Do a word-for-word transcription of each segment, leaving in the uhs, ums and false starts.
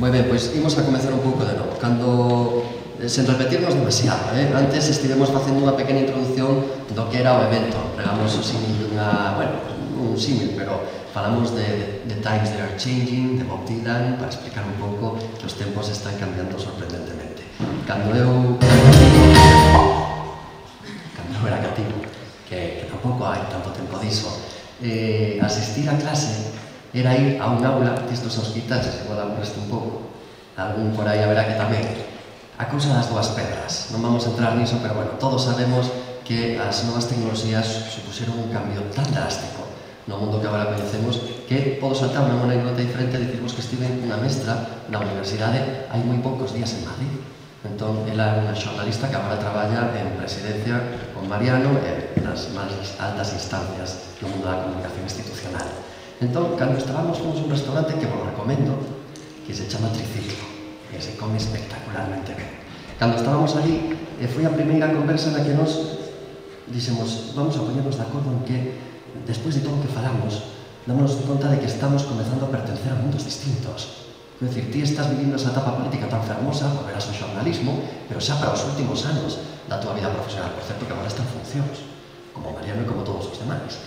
Moi ben, pois imos a comezar un pouco de novo. Cando, sen repetirnos demasiado, eh? Antes estivemos facendo unha pequena introducción do que era o evento. Pregamos o símil dunha, bueno, un símil, pero falamos de, de Times That Are Changing, de Bob Dylan, para explicar un pouco que os tempos están cambiando sorprendentemente. Cando eu... Cando eu era cativo, que, que tampouco hai tanto tempo diso, eh, asistir a clase era ir a un aula, que isto son os quitanches, igual aburreste un pouco, algún por aí haberá que tamén, a cousa das dúas pedras. Non vamos a entrar niso, pero bueno, todos sabemos que as novas tecnoloxías supuxeron un cambio tan drástico no mundo que agora coñecemos que podo saltar unha anécdota diferente e dicirvos que estive unha mestra na universidade hai moi poucos días en Madrid. Entón, ela é unha xornalista que agora traballa en presidencia con Mariano e nas máis altas instancias no mundo da comunicación institucional. Entón, cando estábamos, fomos un restaurante que vos recomendo, que se chama Triciclo, que se come espectacularmente ben. Cando estábamos ali, foi a primeira conversa na que nos dixemos, vamos a poñernos de acordo en que, despois de todo o que falamos, dámonos conta de que estamos comezando a pertencer a mundos distintos. É dicir, ti estás vivindo esa etapa política tan fermosa, volverás ao xornalismo, pero xa para os últimos anos da tua vida profesional, por certo que agora está en funcións, como Mariano e como todos os demais.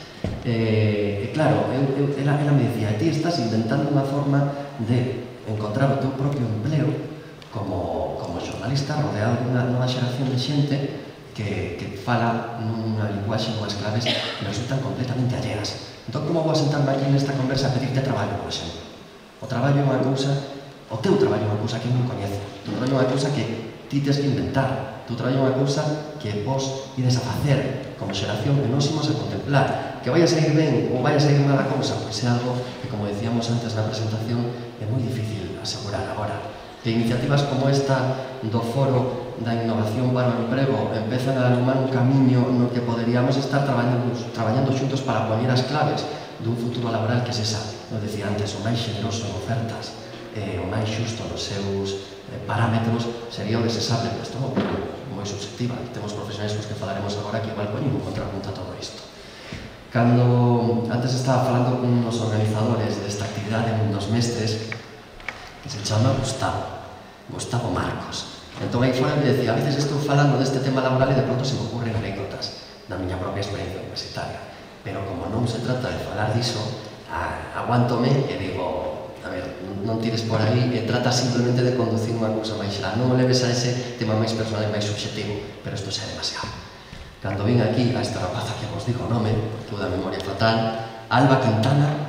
E, claro, eu, eu, ela, ela me dicía, ti estás inventando unha forma de encontrar o teu propio empleo como, como xornalista rodeado dunha nova xeración de xente que, que fala nunha linguaxe, nunhas claves que resultan completamente alleas. Entón, como vou a sentarme aquí nesta conversa a pedirte traballo, por exemplo? O traballo é unha cousa, o teu traballo é unha cousa que non coñece. O teu traballo é unha cousa que ti tens que inventar. O teu traballo é unha cousa que vos ides a facer como xeración que non imos a contemplar. Que vai a sair ben ou vai a sair mal a cousa, pois é algo que, como decíamos antes na presentación, é moi difícil asegurar agora. Que iniciativas como esta do Foro da Innovación para o Emprego empezan a alumar un camiño no que poderíamos estar traballando, traballando xuntos para poñer as claves dun futuro laboral que se sabe. Non decía antes, o máis xeneroso en ofertas, eh, o máis xusto nos seus eh, parámetros sería o que se sabe, pero isto é moi subjetiva. Temos profesionais cos que falaremos agora que igual poñen un contrapunto a todo isto. Cando antes estaba falando con uns organizadores desta actividade, un dos mestres, que se chama Gustavo, Gustavo Marcos. Entón aí fora me decía, a veces estou falando deste tema laboral e de pronto se me ocurren anécdotas da miña propia experiencia universitaria. Pero como non se trata de falar diso, aguántome e digo, a ver, non tires por aí e trata simplemente de conducir unha cousa máis xeral. Non o leves a ese tema máis personal e máis subjetivo, pero isto xa é demasiado. Cando vin aquí a esta rapaza que vos digo o nome, que da memoria fatal, Alba Quintana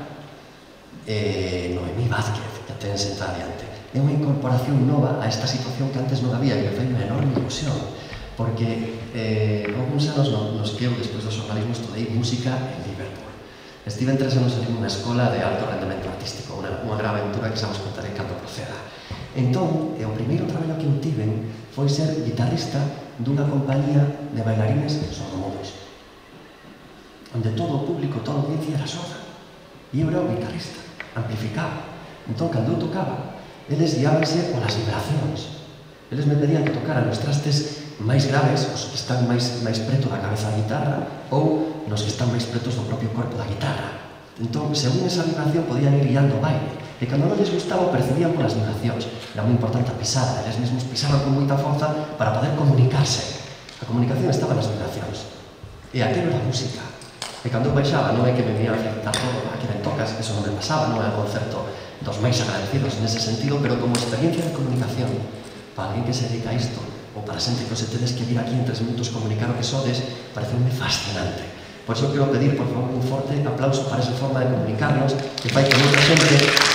e Noemí Vázquez, que ten sentada adiante. É unha incorporación nova a esta situación que antes non había e que fai unha enorme ilusión, porque eh, algúns anos nos que eu, despois do xornalismo, estudei música en Liverpool. Estive en tres anos en unha escola de alto rendemento artístico, unha, unha gran aventura que xa vos contaré cando proceda. Entón, o primeiro traballo que eu tiven foi ser guitarrista dunha compañía de bailarines sordomudos, onde todo o público, toda a audiencia era sorda. E eu era o guitarrista, amplificaba. Entón, cando eu tocaba, eles guiábanse polas vibracións. Eles me pedían que tocara nos trastes máis graves, os que están máis, máis preto da cabeza da guitarra, ou nos que están máis pretos do propio corpo da guitarra. Entón, según esa vibración, podían ir guiando o baile. E cando non les gustaba, percibían polas vibracións. Era moi importante a pisada, eles mesmos pisaban con moita forza para poder comunicarse. A comunicación estaba nas vibracións. E aquilo era música. E cando eu baixaba, non é que me venía a afectar todo, a que me tocas, eso non me pasaba, non é un concerto dos máis agradecidos nese sentido, pero como experiencia de comunicación, para alguén que se dedica a isto, ou para xente que se tedes que vir aquí en tres minutos comunicar o que sodes, pareceume fascinante. Por iso quero pedir, por favor, un forte aplauso para esa forma de comunicarnos, que fai que moita xente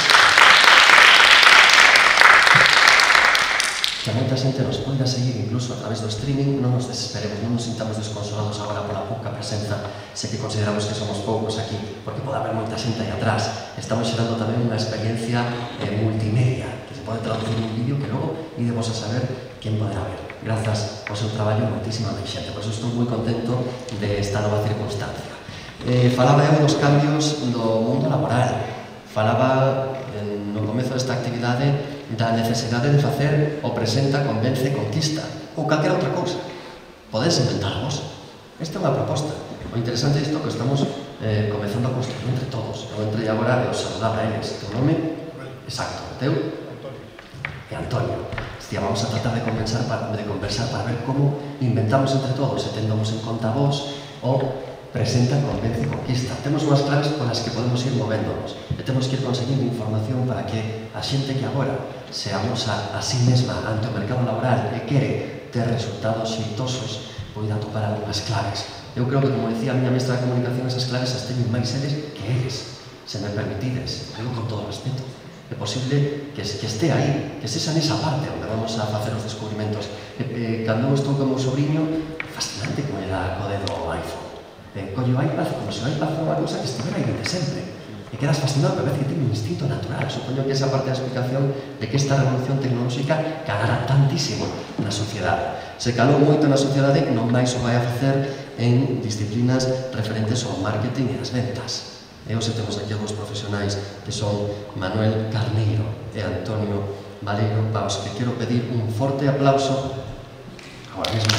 que a moita xente nos poida seguir incluso a través do streaming. Non nos desesperemos, non nos sintamos desconsolados agora pola pouca presenza, se que consideramos que somos poucos aquí, porque pode haber moita xente aí atrás. Estamos xerando tamén unha experiencia eh, multimedia, que se pode traducir en un vídeo que logo idemos a saber quen poderá ver. Grazas ao seu traballo, moitísima máis xente. Por iso estou moi contento de esta nova circunstancia. Eh, falaba eu dos cambios do mundo laboral. Falaba eh, no comezo desta actividade da necesidade de facer o presenta, convence, conquista ou calquera outra cousa. Podes inventarvos. Esta é unha proposta. O interesante é isto que estamos eh, comezando a construir entre todos. Eu entrei agora e os saludaba a eles. Teu nome? Exacto. Teu? e Antonio. Dicía, vamos a tratar de conversar para, de conversar para ver como inventamos entre todos e tendamos en conta vos o presenta, convence e conquista. Temos unhas claves polas que podemos ir movéndonos e temos que ir conseguindo información para que a xente que agora seamos a, a sí mesma ante o mercado laboral e quere ter resultados xeitosos poida topar algunhas claves. Eu creo que, como decía a miña mestra de comunicación, esas claves as teñen máis eles que eles, se me permitides, digo con todo respeto. É posible que, que este aí, que sexa nesa parte onde vamos a facer os descubrimentos. E, e, cando eu estou con o meu sobrinho, é fascinante como lle dá co dedo ao iPhone. E, colle o iPad como se o iPad foi unha cousa que estivera aí desde sempre. E quedas fascinado, pero parece que ten un instinto natural. Supoño que esa parte da explicación de que esta revolución tecnolóxica calará tantísimo na sociedade. Se calou moito na sociedade, non máis o vai a facer en disciplinas referentes ao marketing e as ventas. E hoxe temos aquí algúns profesionais que son Manuel Carneiro e Antonio Valeiro, para os que quero pedir un forte aplauso agora mesmo.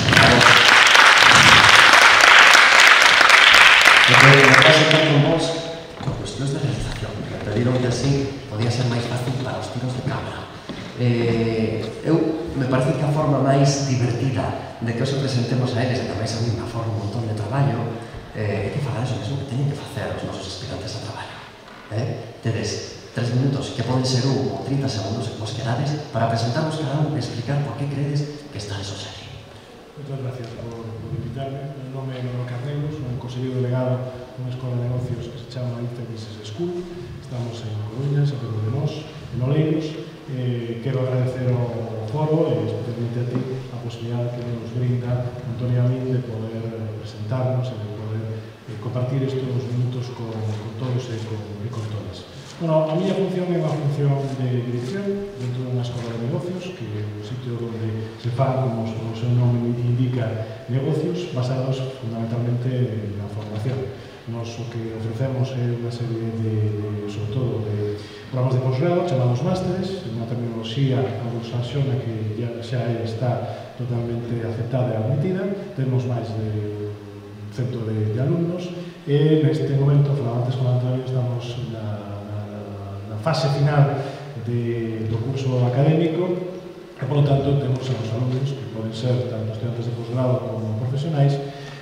E que me pase con vos por cuestións de realización, que pediron que así podía ser máis fácil para os tiros de cámara. Eh, eu me parece que a forma máis divertida de que os presentemos a eles, e que máis a mí me aforra un montón de traballo, eh, é que falar eso mesmo que teñen que facer os nosos aspirantes a traballo. Eh? Tedes tres minutos, que poden ser un ou trinta segundos que vos quedades, para presentarvos cada un e explicar por que credes que estades os aquí. Moitas gracias por, por invitarme. O nome é Manuel Carneiro, son un conselleiro delegado dunha escola de negocios que se chama I F E Business School. Estamos en Coruña, San Pedro de Mos, en Oleiros. Eh, quero agradecer ao foro e especialmente a ti a posibilidade que nos brinda Antonio a mí de poder presentarnos e de poder eh, compartir estes minutos con, con todos e con, e con todas. Bueno, a miña función é unha función de dirección dentro dunha escola de negocios, que é un sitio onde se fan, como o seu nome indica, negocios basados fundamentalmente na formación. Nos o que ofrecemos é unha serie de, de sobre todo, de programas de posgrado chamados másteres, unha terminoloxía anglosaxona que ya, xa está totalmente aceptada e admitida. Temos máis de cento de, de alumnos e neste momento, falaba antes con Antonio, estamos na fase final de, do curso académico e, polo tanto, temos os alumnos que poden ser tanto estudantes de posgrado como profesionais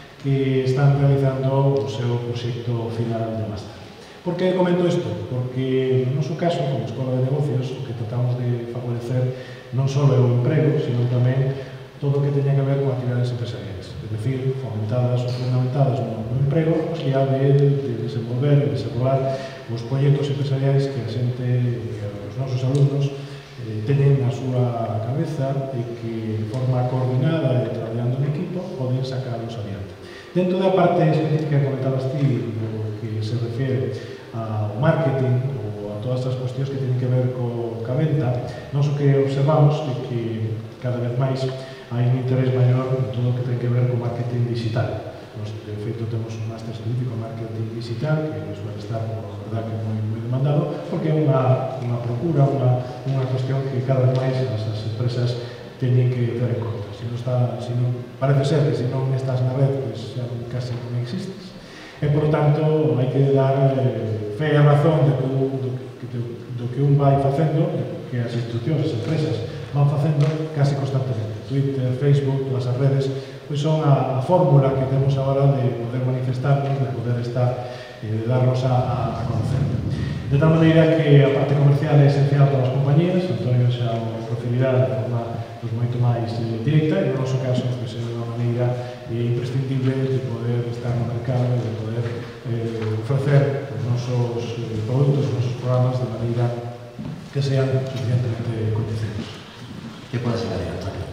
que están realizando o seu proxecto final de máster. Por que comento isto? Porque, no noso caso, como Escola de Negocios, o que tratamos de favorecer non só é o emprego, sino tamén todo o que teña que ver con actividades empresariais, es decir, fomentadas ou fundamentadas no, no emprego, a posibilidade de, de desenvolver e desenvolver os proxectos empresariais que a xente, os nosos alumnos, eh, teñen na súa cabeza e que de forma coordinada e traballando en equipo poden sacarlos adiante. Dentro da parte específica que comentabas ti, o que se refere ao marketing ou a todas as cuestións que teñen que ver co ca venta, nós o que observamos é que cada vez máis hai un interés maior en todo o que ten que ver co marketing digital. Nos, de feito, temos un máster específico en marketing digital que suele estar, por verdad, que moi, moi demandado, porque é unha, unha procura, unha, unha cuestión que cada vez máis as, as empresas teñen que ter en conta. Si non está, si non, parece ser que se non estás na red, pues, xa casi non existes. E, por tanto, hai que dar eh, fe e razón de do, do, do, do que un vai facendo, que as institucións, as empresas, van facendo casi constantemente. Twitter, Facebook, todas as redes, pois son a, a fórmula que temos agora de poder manifestarnos, de poder estar e de darnos a, a conocer. De tal maneira que a parte comercial é esencial para as compañías. Antonio xa o profilirá de forma pues, moito máis eh, directa, e no noso caso pues, é unha maneira eh, imprescindible de poder estar no mercado e de poder eh, ofrecer os nosos eh, produtos, os nosos programas de maneira que sean suficientemente coñecidos. Que podes añadir, Antonio?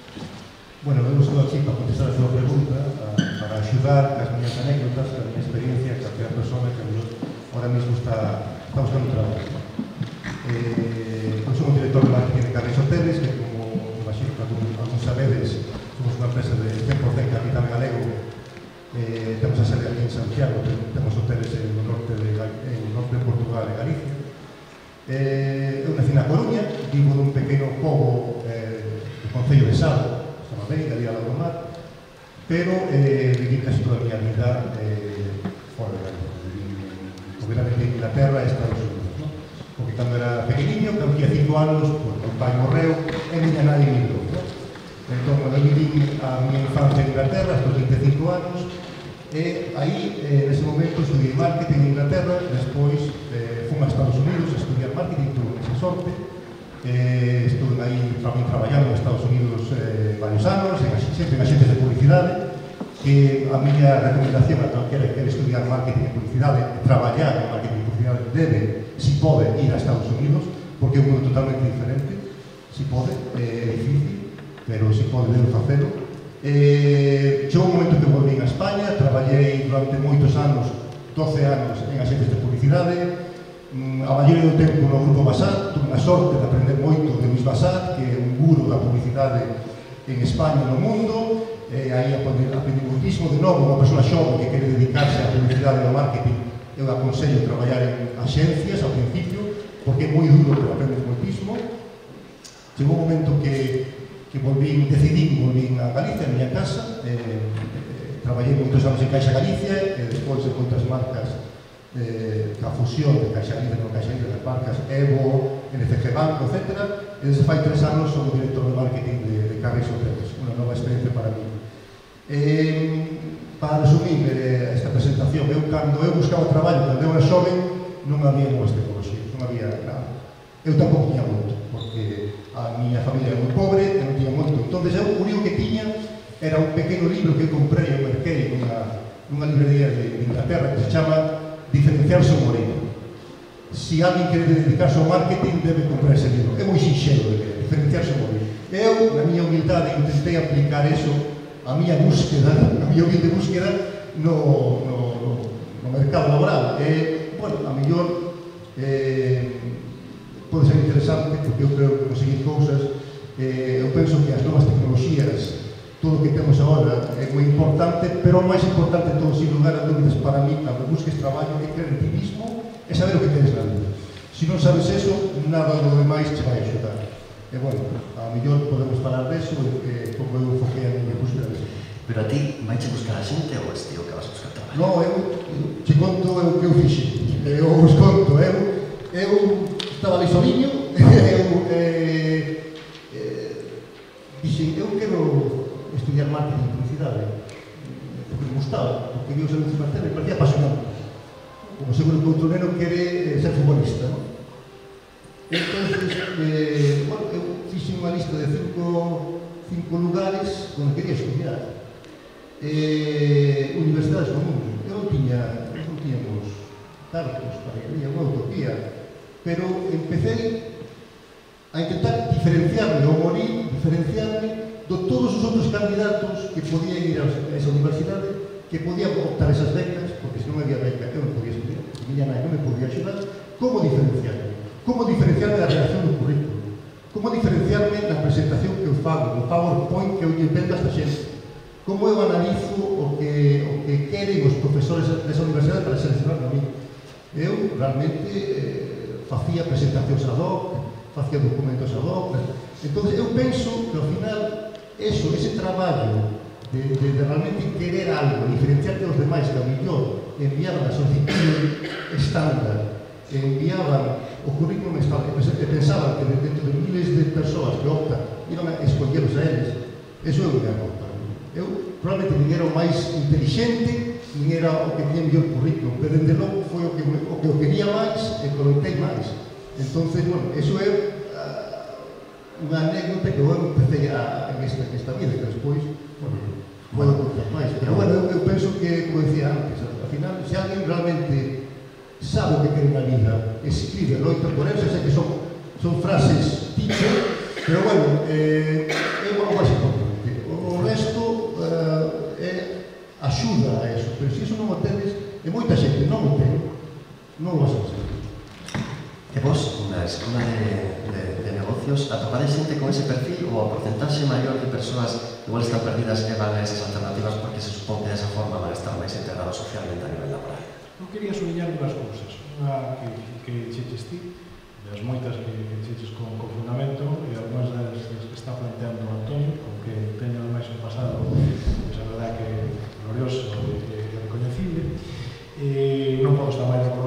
Bueno, eu estou aquí para contestar a súa pregunta, para axudar as miñas anécdotas, a miña experiencia, que a persona que ahora mismo está, está buscando trabalho. Eh, eu sou un director de marketing de Carnes Hoteles, que como imagino que algún sabedes, somos unha empresa de cen por cento capital galego. Eh, temos a sede aquí en Santiago, temos hoteles en o norte de, en norte de Portugal e Galicia. Eh, eu nací na Coruña, vivo nun pequeno pobo eh, do Concello de Sado, bem, ali ao lado do mar, pero eh, viví casi toda a miña vida eh, fora de Galicia. Obviamente en Inglaterra e Estados Unidos, ¿no? Porque porque cando era pequeniño, cando tinha cinco anos, pues, o pai morreu e miña nai emigrou. Entón, cando viví a miña infancia en Inglaterra, estos vinte e cinco anos, e aí, eh, nese momento, estudiei marketing en Inglaterra, despois eh, fui a Estados Unidos a estudiar marketing, tuve esa sorte, eh, estuve aí tamén traballando en Estados Unidos eh, varios anos, en, sempre en axentes de publicidade, que a miña recomendación a calquera que quere estudiar marketing e publicidade, traballar en marketing e publicidade, debe, si pode, ir a Estados Unidos, porque é un mundo totalmente diferente, si pode, é difícil, pero si pode, debe facelo. Eh, chegou un momento que volví a España, traballei durante moitos anos, doce anos, en axentes de publicidade, mm, a maioría do tempo no Grupo Basat, tuve a sorte de aprender moito de Luis Basat, que é un guru da publicidade en España e no mundo, eh, aí aprendi, aprendi muitísimo. De novo, unha persona xove que quere dedicarse á publicidade e ao marketing, eu aconsello traballar en axencias ao principio, porque é moi duro, pero aprendes moitísimo. Chegou un momento que que volvín, decidí que volvín a Galicia, a miña casa, eh, eh, traballei moitos anos en Caixa Galicia, e despois de moitas marcas, eh, a fusión de Caixa Galicia con Caixa Galicia, das marcas Evo, N F G Banco, etcétera, e desde fai tres anos sou o director de marketing de, de Carreis Hoteles, unha nova experiencia para mí. Eh, para resumir eh, esta presentación, eu cando eu buscaba traballo, cando eu era xoven, non había novas tecnologías, non había nada. Eu tampouco tiña moito, porque a miña familia era moi pobre, e non tiña moito. Entón, eu, o único que tiña era un pequeno libro que eu comprei e merquei nunha, nunha librería de, de Inglaterra que se chama Diferenciarse ou Morir. Si alguén quere dedicarse ao marketing, debe comprar ese libro. É moi sinxelo de ver, Diferenciarse ou Morir. Eu, na miña humildade, intentei aplicar eso a miña búsqueda, a miña humilde búsqueda no, no, no, no mercado laboral. E, bueno, a mellor eh, pode ser interesante, porque eu creo que conseguir cousas, eh, eu penso que as novas tecnoloxías, todo o que temos agora é moi importante, pero o máis importante de todo, sin lugar a dúbidas, para mí, cando busques traballo, é creer en ti mismo, é saber o que queres na vida. Se non sabes eso, nada do demais te vai axudar. E, bueno, a mellor podemos falar deso, eh, como eu enfoquei a miña búsqueda deso. Pero a ti, vaiche buscar a xente ou és ti o que vas buscar traballo? Non, eu, che conto o que eu fixe. Eu vos conto, eu, eu estaba ali soliño, eu eh, eh, dixen, eu quero estudiar marketing e publicidade, porque me gustaba, porque vi os anuncios na tele, me parecía apasionante. Como seguro que outro neno quere ser futbolista, non? Entón, eh, bueno, eu fixe unha lista de cinco, cinco lugares onde quería estudiar. Eh, universidades no mundo. Eu non tiña, non tiñamos cartos para ir, era unha utopía, pero empecé a intentar diferenciarme ou morir, diferenciarme de todos os outros candidatos que podían ir a esa universidade, que podían optar esas becas, porque se non había beca eu non podía estudiar, porque miña nai non me podía axudar. Como diferenciarme? Como diferenciarme da redacción do currículo? Como diferenciarme na presentación que eu fago, no PowerPoint que eu lle vendo a esta xente? Como eu analizo o que, o que queren os profesores desa universidade para seleccionar a mí? Eu realmente eh, facía presentacións ad hoc, facía documentos ad hoc. Entón, eu penso que ao final eso, ese traballo de, de, de realmente querer algo, diferenciarte dos demais, que a mellor enviaban a solicitud estándar, enviaban o currículum estándar, e pensaban que dentro de miles de persoas que optan iban a escolleros a eles, eso é o que aporta. Eu probablemente nin era o máis inteligente, nin era o que tiña mellor currículum, pero dende logo foi o que, o que eu quería máis e comentei máis. Entón, bueno, eso é uh, unha anécdota que eu empecé a, en, esta, en esta vida, que despois, bueno, podo contar máis. Pero, bueno, eu, eu penso que, como decía antes, al final, se alguén realmente sabe o que quere na vida, escribe, loita por eso, sei que son, son frases dichas, pero, bueno, eh, é o máis importante. O resto uh, é axuda a eso, pero se iso non o tenes, e moita xente non o ten, non o vas a fazer. E vos, na escola de, de, de negocios, atopades xente con ese perfil ou a porcentaxe maior de persoas igual están perdidas e van a esas alternativas porque se supón que desa forma van a estar máis integrados socialmente a nivel laboral? Eu quería subliñar dúas cousas. Unha que, que cheches ti, das moitas que, que cheches con, con fundamento, e algunhas das, das que está planteando Antonio, con que teño ademais un pasado, pues, a verdade que glorioso e, e recoñecible. E non podo estar máis de acordo que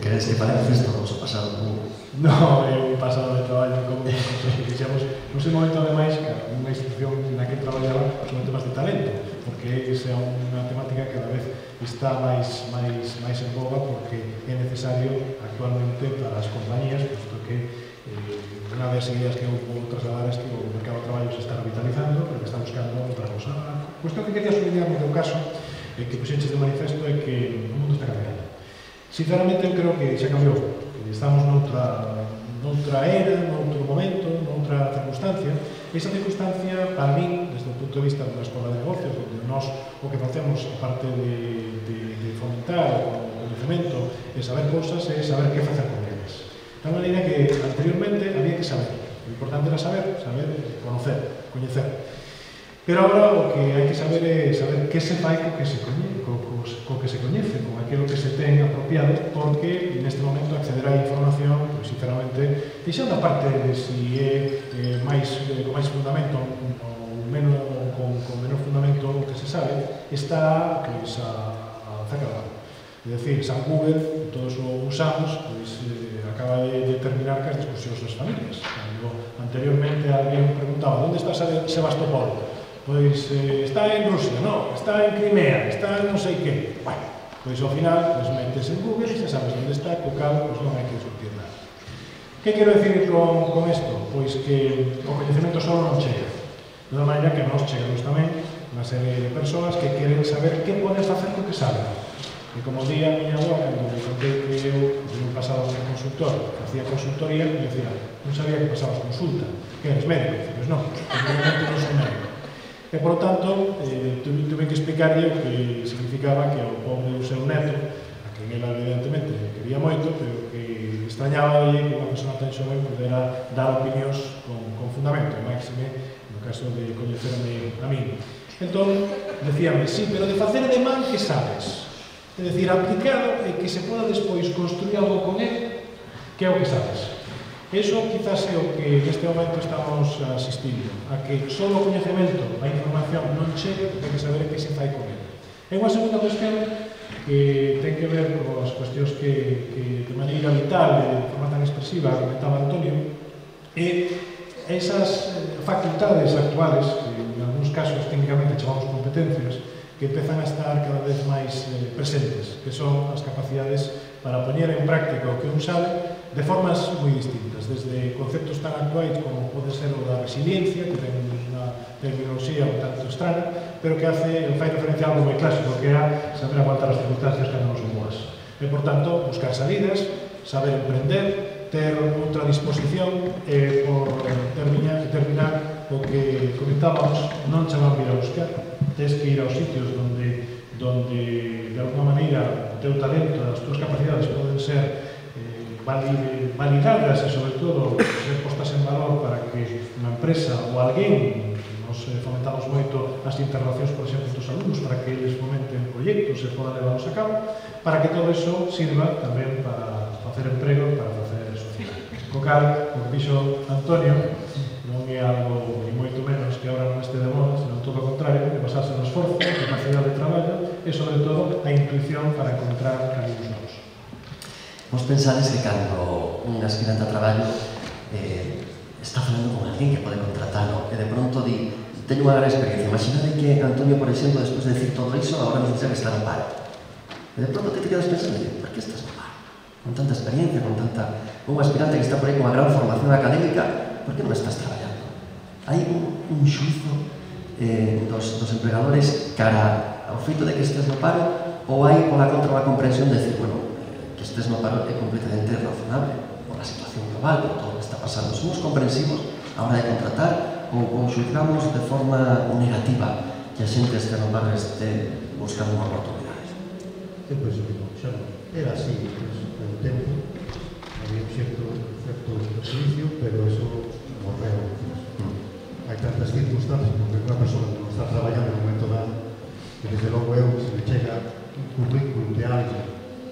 queres que falemos isto do vosso pasado común? No, é un pasado de traballo como que fixemos non sei momento ademais que unha institución na que traballaba son temas de talento, porque esa é unha temática que cada vez está máis máis máis en boga, porque é necesario actualmente para as compañías, posto que eh, unha das ideas que eu vou trasladar é que o mercado de traballo se está revitalizando, pero que está buscando outra cosa. A cuestión que quería sublinhar no teu caso, eh, que puxeches de manifesto, é que o mundo está cambiando. Sinceramente, eu creo que xa cambiou. Estamos noutra, noutra era, noutro momento, noutra circunstancia. Esa circunstancia, para mí, desde o punto de vista da Escola de Negocios, onde nós o que facemos, aparte de, de, de fomentar o conhecimento, é saber cousas, é saber que facer con eles. De tal maneira que, anteriormente, había que saber. O importante era saber, saber, conocer, coñecer. Pero agora o que hai que saber é saber que se fai co que se coñece, co, co, co que se coñece, con aquilo que se ten apropiado, porque neste momento acceder á información, pues, sinceramente, deixando a parte de si é eh, máis, eh, con máis fundamento ou menos, con, con menos fundamento o que se sabe, está pues, a, a cerca da mano. É dicir, San Google, todos o usamos, pues, eh, acaba de determinar que as discusións das familias. Cando anteriormente alguén preguntaba onde está Sebastopol? Pois eh, está en Rusia, no, está en Crimea, está en non sei que. Bueno, pois ao final, pois metes en Google e xa sabes onde está, co cal, pois non hai que discutir nada. Que quero decir con, con isto? Pois que o coñecemento só non chega. De unha maneira que nos chegamos tamén unha serie de persoas que queren saber que podes facer co que saben. E como día a miña avó, cando me contei que eu, no pasado como consultor, hacía consultoría, me decía, non sabía que pasabas consulta. Que eres médico? Pois non, obviamente non sou médico. E, por tanto, eh, tuve, tuve que explicarlle o que significaba que o pobre do seu neto, a quen ela evidentemente quería moito, pero que extrañaba que unha persona tan xoven pudera dar opinións con, con fundamento, e máxime no caso de coñecerme a mí. Entón, decíame, sí, pero de facer de man que sabes? É dicir, aplicado e que se poda despois construir algo con ele, que é o que sabes. Eso quizás é o que neste momento estamos asistindo, a que só o coñecemento, a información non chega, ten que saber que se fai con ele. E unha segunda cuestión que ten que ver con as cuestións que, que de maneira vital e de forma tan expresiva comentaba Antonio, é esas facultades actuales, que en algúns casos técnicamente chamamos competencias, que empezan a estar cada vez máis eh, presentes, que son as capacidades para poñer en práctica o que un sabe de formas moi distintas, desde conceptos tan actuais como pode ser o da resiliencia, que ten unha terminoloxía un tanto extraña, pero que hace, fai referencia a algo moi clásico, que é saber aguantar as circunstancias cando non son boas. E, por tanto, buscar salidas, saber emprender, ter outra disposición e, por terminar, terminar o que comentábamos, non che van vir a buscar, tens que ir aos sitios donde, donde de alguma maneira, o teu talento, as túas capacidades poden ser validadas e, sobre todo, ser postas en valor para que unha empresa ou alguén, nos fomentamos moito as interrelacións, por exemplo, dos alumnos, para que eles fomenten proxectos e podan levarlos a cabo, para que todo iso sirva tamén para facer emprego, para facer sociedade. Co cal, como dixo Antonio, non é algo, ni moito menos, que agora non este de moda, senón todo o contrario, que basarse no esforzo, a capacidade de traballo e, sobre todo, a intuición para encontrar caminos novos. Vos pensades que cando un aspirante a traballo eh, está falando con alguén que pode contratalo e de pronto di, teño unha gran experiencia. Imaginade que Antonio, por exemplo, despois de decir todo iso, agora nos dice que está no paro. E de pronto te quedas pensando, por que estás no paro? Con tanta experiencia, con tanta... un aspirante que está por aí con unha gran formación académica, por que non estás traballando? Hai un, un xuizo eh, dos, dos empregadores cara ao feito de que estés no paro, ou hai pola contra unha comprensión de decir, bueno, que estés no paro é completamente razonable por a situación global, por todo o que está pasando. Somos comprensivos a hora de contratar ou, ou xulgamos de forma negativa que a xente este no paro este buscando unha oportunidade. Eu penso que non, xa non. Era así, polo tempo, había un certo, certo prejuicio, pero eso morreu. Mm. Hai tantas circunstancias, porque unha persona que non está traballando no momento dado, que desde logo eu, se me chega un currículum de alguén,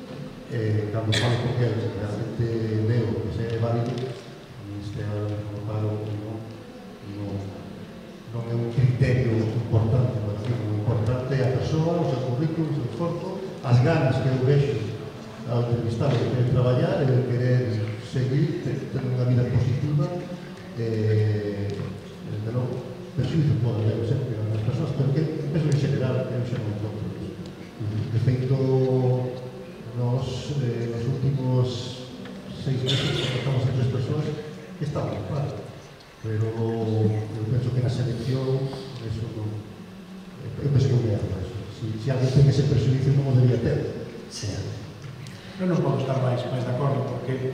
eh, cando falo con el, realmente veo que se é válido, este ahora mesmo paro, non, non, non é un criterio importante para mí. O importante é a persoa, o seu currículum, o seu esforzo, as ganas que eu vexo ao entrevistado de querer traballar e de querer seguir, ter unha vida positiva, eh, de novo, perxuizo pode haber sempre as persoas, pero que penso en xeral, eu xa non conto iso. De feito, nos, eh, nos últimos seis meses tratamos a tres persoas que estaban, claro, pero eu penso que na selección eso non, eu penso que non é algo eso. Si, si alguén ten ese perxuizo non o debía ter. Sí. Non nos podo estar máis, máis de acordo, porque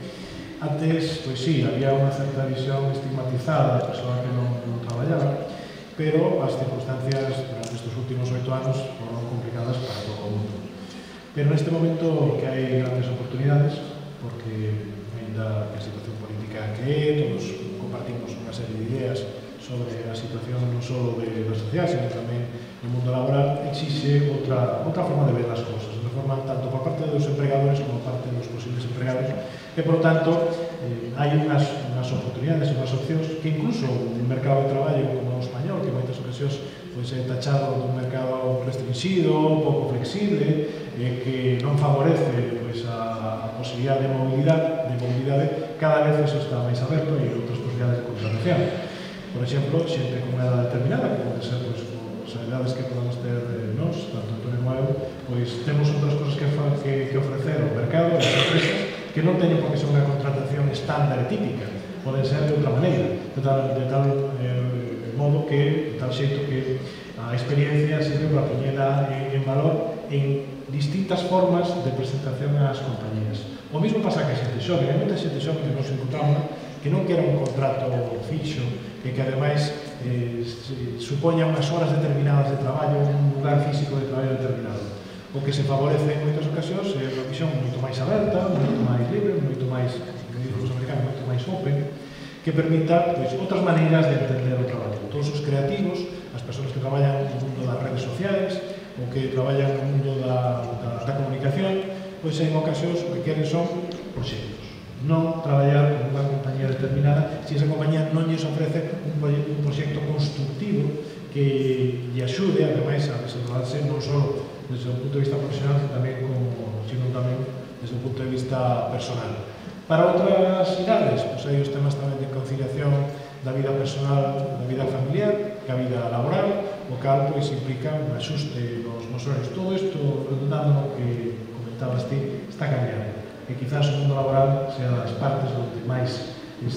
antes, pois sí, había unha certa visión estigmatizada da persoa que non, non traballaba, pero as circunstancias durante estes últimos oito anos foron complicadas para todo o mundo. Pero neste momento que hai grandes oportunidades, porque ainda a situación política que é, todos compartimos unha serie de ideas sobre a situación non só de das sociedades, sino tamén no mundo laboral, exixe outra, outra forma de ver as cousas, de forma tanto por parte dos empregadores como por parte dos posibles empregados, e, por tanto, eh, hai unhas, unhas oportunidades, unhas opcións que incluso un mercado de traballo como o español, que en moitas ocasións pois, é tachado dun mercado restringido, pouco flexible, e que non favorece pois, a, a posibilidade de mobilidade, de mobilidade, cada vez eso está máis aberto e outras posibilidades de contratación. Por exemplo, xente con unha edad determinada, que pode ser pois, as edades que podemos ter eh, nós, tanto Antonio como eu, pois temos outras cosas que, que, que ofrecer ao mercado, as empresas, que non teñen por que ser unha contratación estándar e típica, poden ser de outra maneira, de tal, de tal eh, modo que, de tal xeito que a experiencia sirve para poñela en, en valor en distintas formas de presentación ás compañías. O mesmo pasa que a xente xove, hai moita xente xove que nos encontramos que non quera un contrato fixo e que ademais eh, supoña unhas horas determinadas de traballo, un lugar físico de traballo determinado. O que se favorece en moitas ocasións é unha visión moito máis aberta, moito máis libre, moito máis, como dicen os americanos, moito máis open, que permita pois, outras maneiras de entender o traballo. Todos os creativos, as persoas que traballan no mundo das redes sociais, ou que traballan no mundo da, da, da comunicación, pois en ocasións o que queren son proxectos. Non traballar con unha compañía determinada se esa compañía non lles ofrece un, un proxecto constructivo que lle axude, ademais, a desenvolverse non só desde o punto de vista profesional, sino tamén, como, sino tamén desde o punto de vista personal. Para outras idades, pois hai os temas tamén de conciliación da vida personal, da vida familiar, da vida laboral, o cal pois, implica un axuste nos, nos horarios. Todo isto, redundando no que comentabas ti, está cambiando. E quizás o mundo laboral sea das partes onde máis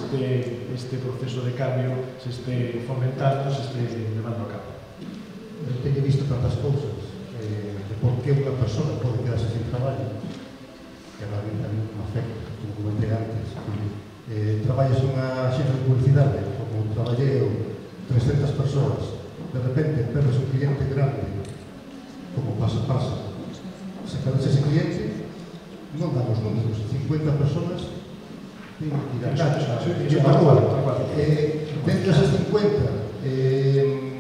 este, este proceso de cambio se este fomentando, se este levando a cabo. Eu teño visto tantas cousas eh, de por que unha persona pode quedarse sin traballo, que a realmente a mí me afecta, como comentei antes. Eh, traballas unha xefa de publicidade, como traballei eu, trescentas persoas, de repente perdes un cliente grande, como pasa, pasa. Se perdes ese cliente, non dan os números, cincuenta personas teñen que ir a casa, e a rúa. Dentro desas cincuenta, eh,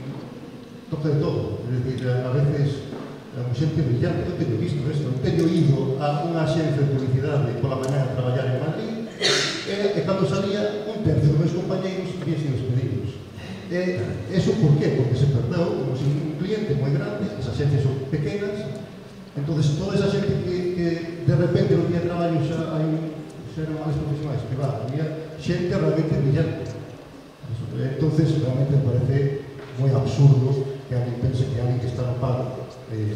toca de todo, é dicir, a veces a xente brillante, eu teño visto isto, eu teño ido a unha xencia de publicidade pola mañana a traballar en Madrid, e, e cando salía, un tercio dos meus compañeiros habían sido despedidos. E, eso por qué? Porque se perdeu un cliente moi grande, as xencias son pequenas. Entonces, toda esa xente que, que de repente non tiña traballo xa hai xa eran máis profesionais, que va, había xente realmente brillante. Entonces, realmente me parece moi absurdo que alguén pense que alguén que está no paro é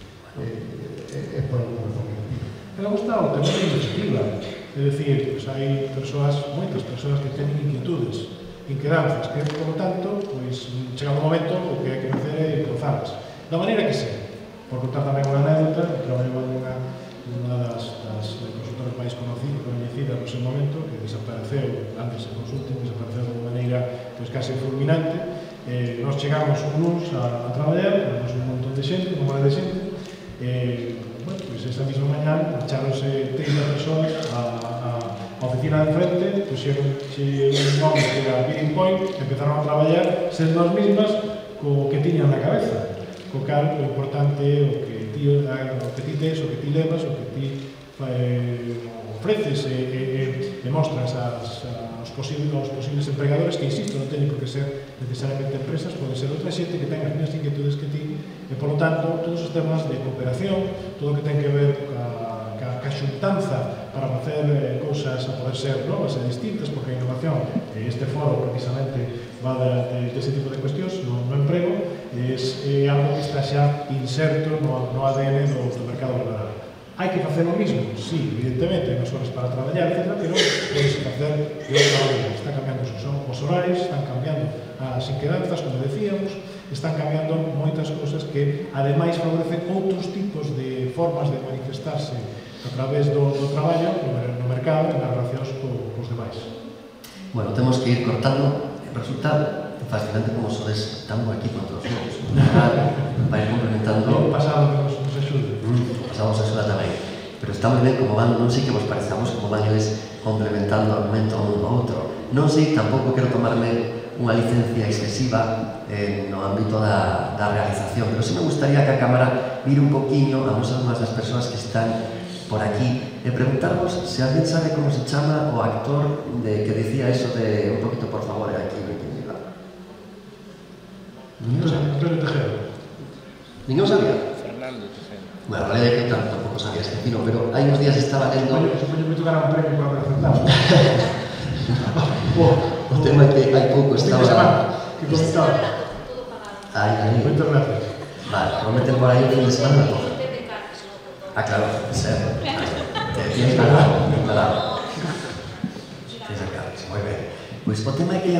eh, eh, eh, por alguna razón negativa. Pero gusta o tema de iniciativa, é dicir, pues, hai persoas, moitas persoas que teñen inquietudes, inquedanzas, que, por lo tanto, pues, chegado o momento, o que hai que facer é cruzarlas, da maneira que sea. Por contar tamén unha anécdota, traballaba nunha, nunha das, das consultoras máis conocidas, coñecidas no seu momento, que desapareceu, antes de consulting, desapareceu de unha maneira pues, case fulminante. Eh, nos chegamos un luns a, a traballar, éramos un montón de xente, un montón de xente, eh, bueno, pues esa mesma mañá echáronse trinta persoas a, a, a oficina de frente, puxeron un nome que era Bidding Point, empezaron a traballar sendo as mismas co que tiñan na cabeza. Co cal, o importante é o que ti, o que ti tes, o que ti levas, o que ti eh, ofreces e, e, e mostras as, aos, posibles, aos posibles empregadores, que, insisto, non teñen por que ser necesariamente empresas, pode ser outra xente que tenga as mesmas inquietudes que ti, e, por lo tanto, todos os temas de cooperación, todo o que ten que ver ca, ca, ca xuntanza para facer eh, cousas a poder ser novas e distintas, porque a innovación, e este foro precisamente va de, de, de ese tipo de cuestións no, no emprego, é eh, algo que está xa inserto no, no A D N do, do mercado laboral. Hai que facer o mismo? Sí, evidentemente, nas horas para traballar, etcétera, pero podes facer de outra maneira. Están cambiando os horarios, están cambiando as inquedanzas, como decíamos, están cambiando moitas cousas que, ademais, favorecen outros tipos de formas de manifestarse a través do, do traballo no, no mercado e nas relacións co, cos demais. Bueno, temos que ir cortando. O resultado é fascinante como sodes tan bo equipo entre os novos. Vai complementando... O pasado que nos, nos axude. Mm, o pasado nos axuda tamén. Pero está moi ben como van, non sei que vos parecemos, como van eles complementando o argumento un ao outro. Non sei, tampouco quero tomarme unha licencia excesiva eh, no ámbito da, da realización, pero sí me gustaría que a Cámara mire un poquinho a mos algunhas das persoas que están por aquí e preguntarvos se alguén sabe como se chama o actor de que dicía eso de un poquito por favor aquí no que diga. Ninguén sabía. Antonio Tejero. Ninguén sabía. Fernando Tejero. Bueno, vale de que tampouco sabía ese fino, pero hai uns días estaba lendo... Supoño que me tocara un premio por haber acertado. O tema é que hai pouco estaba... Que comentaba. Ai, ai. Moitas gracias. Vale, prometen por aí un fin de semana todo. Ah, claro, certo. Tienes claro, claro. Tienes claro, moi ben. Pois o tema é que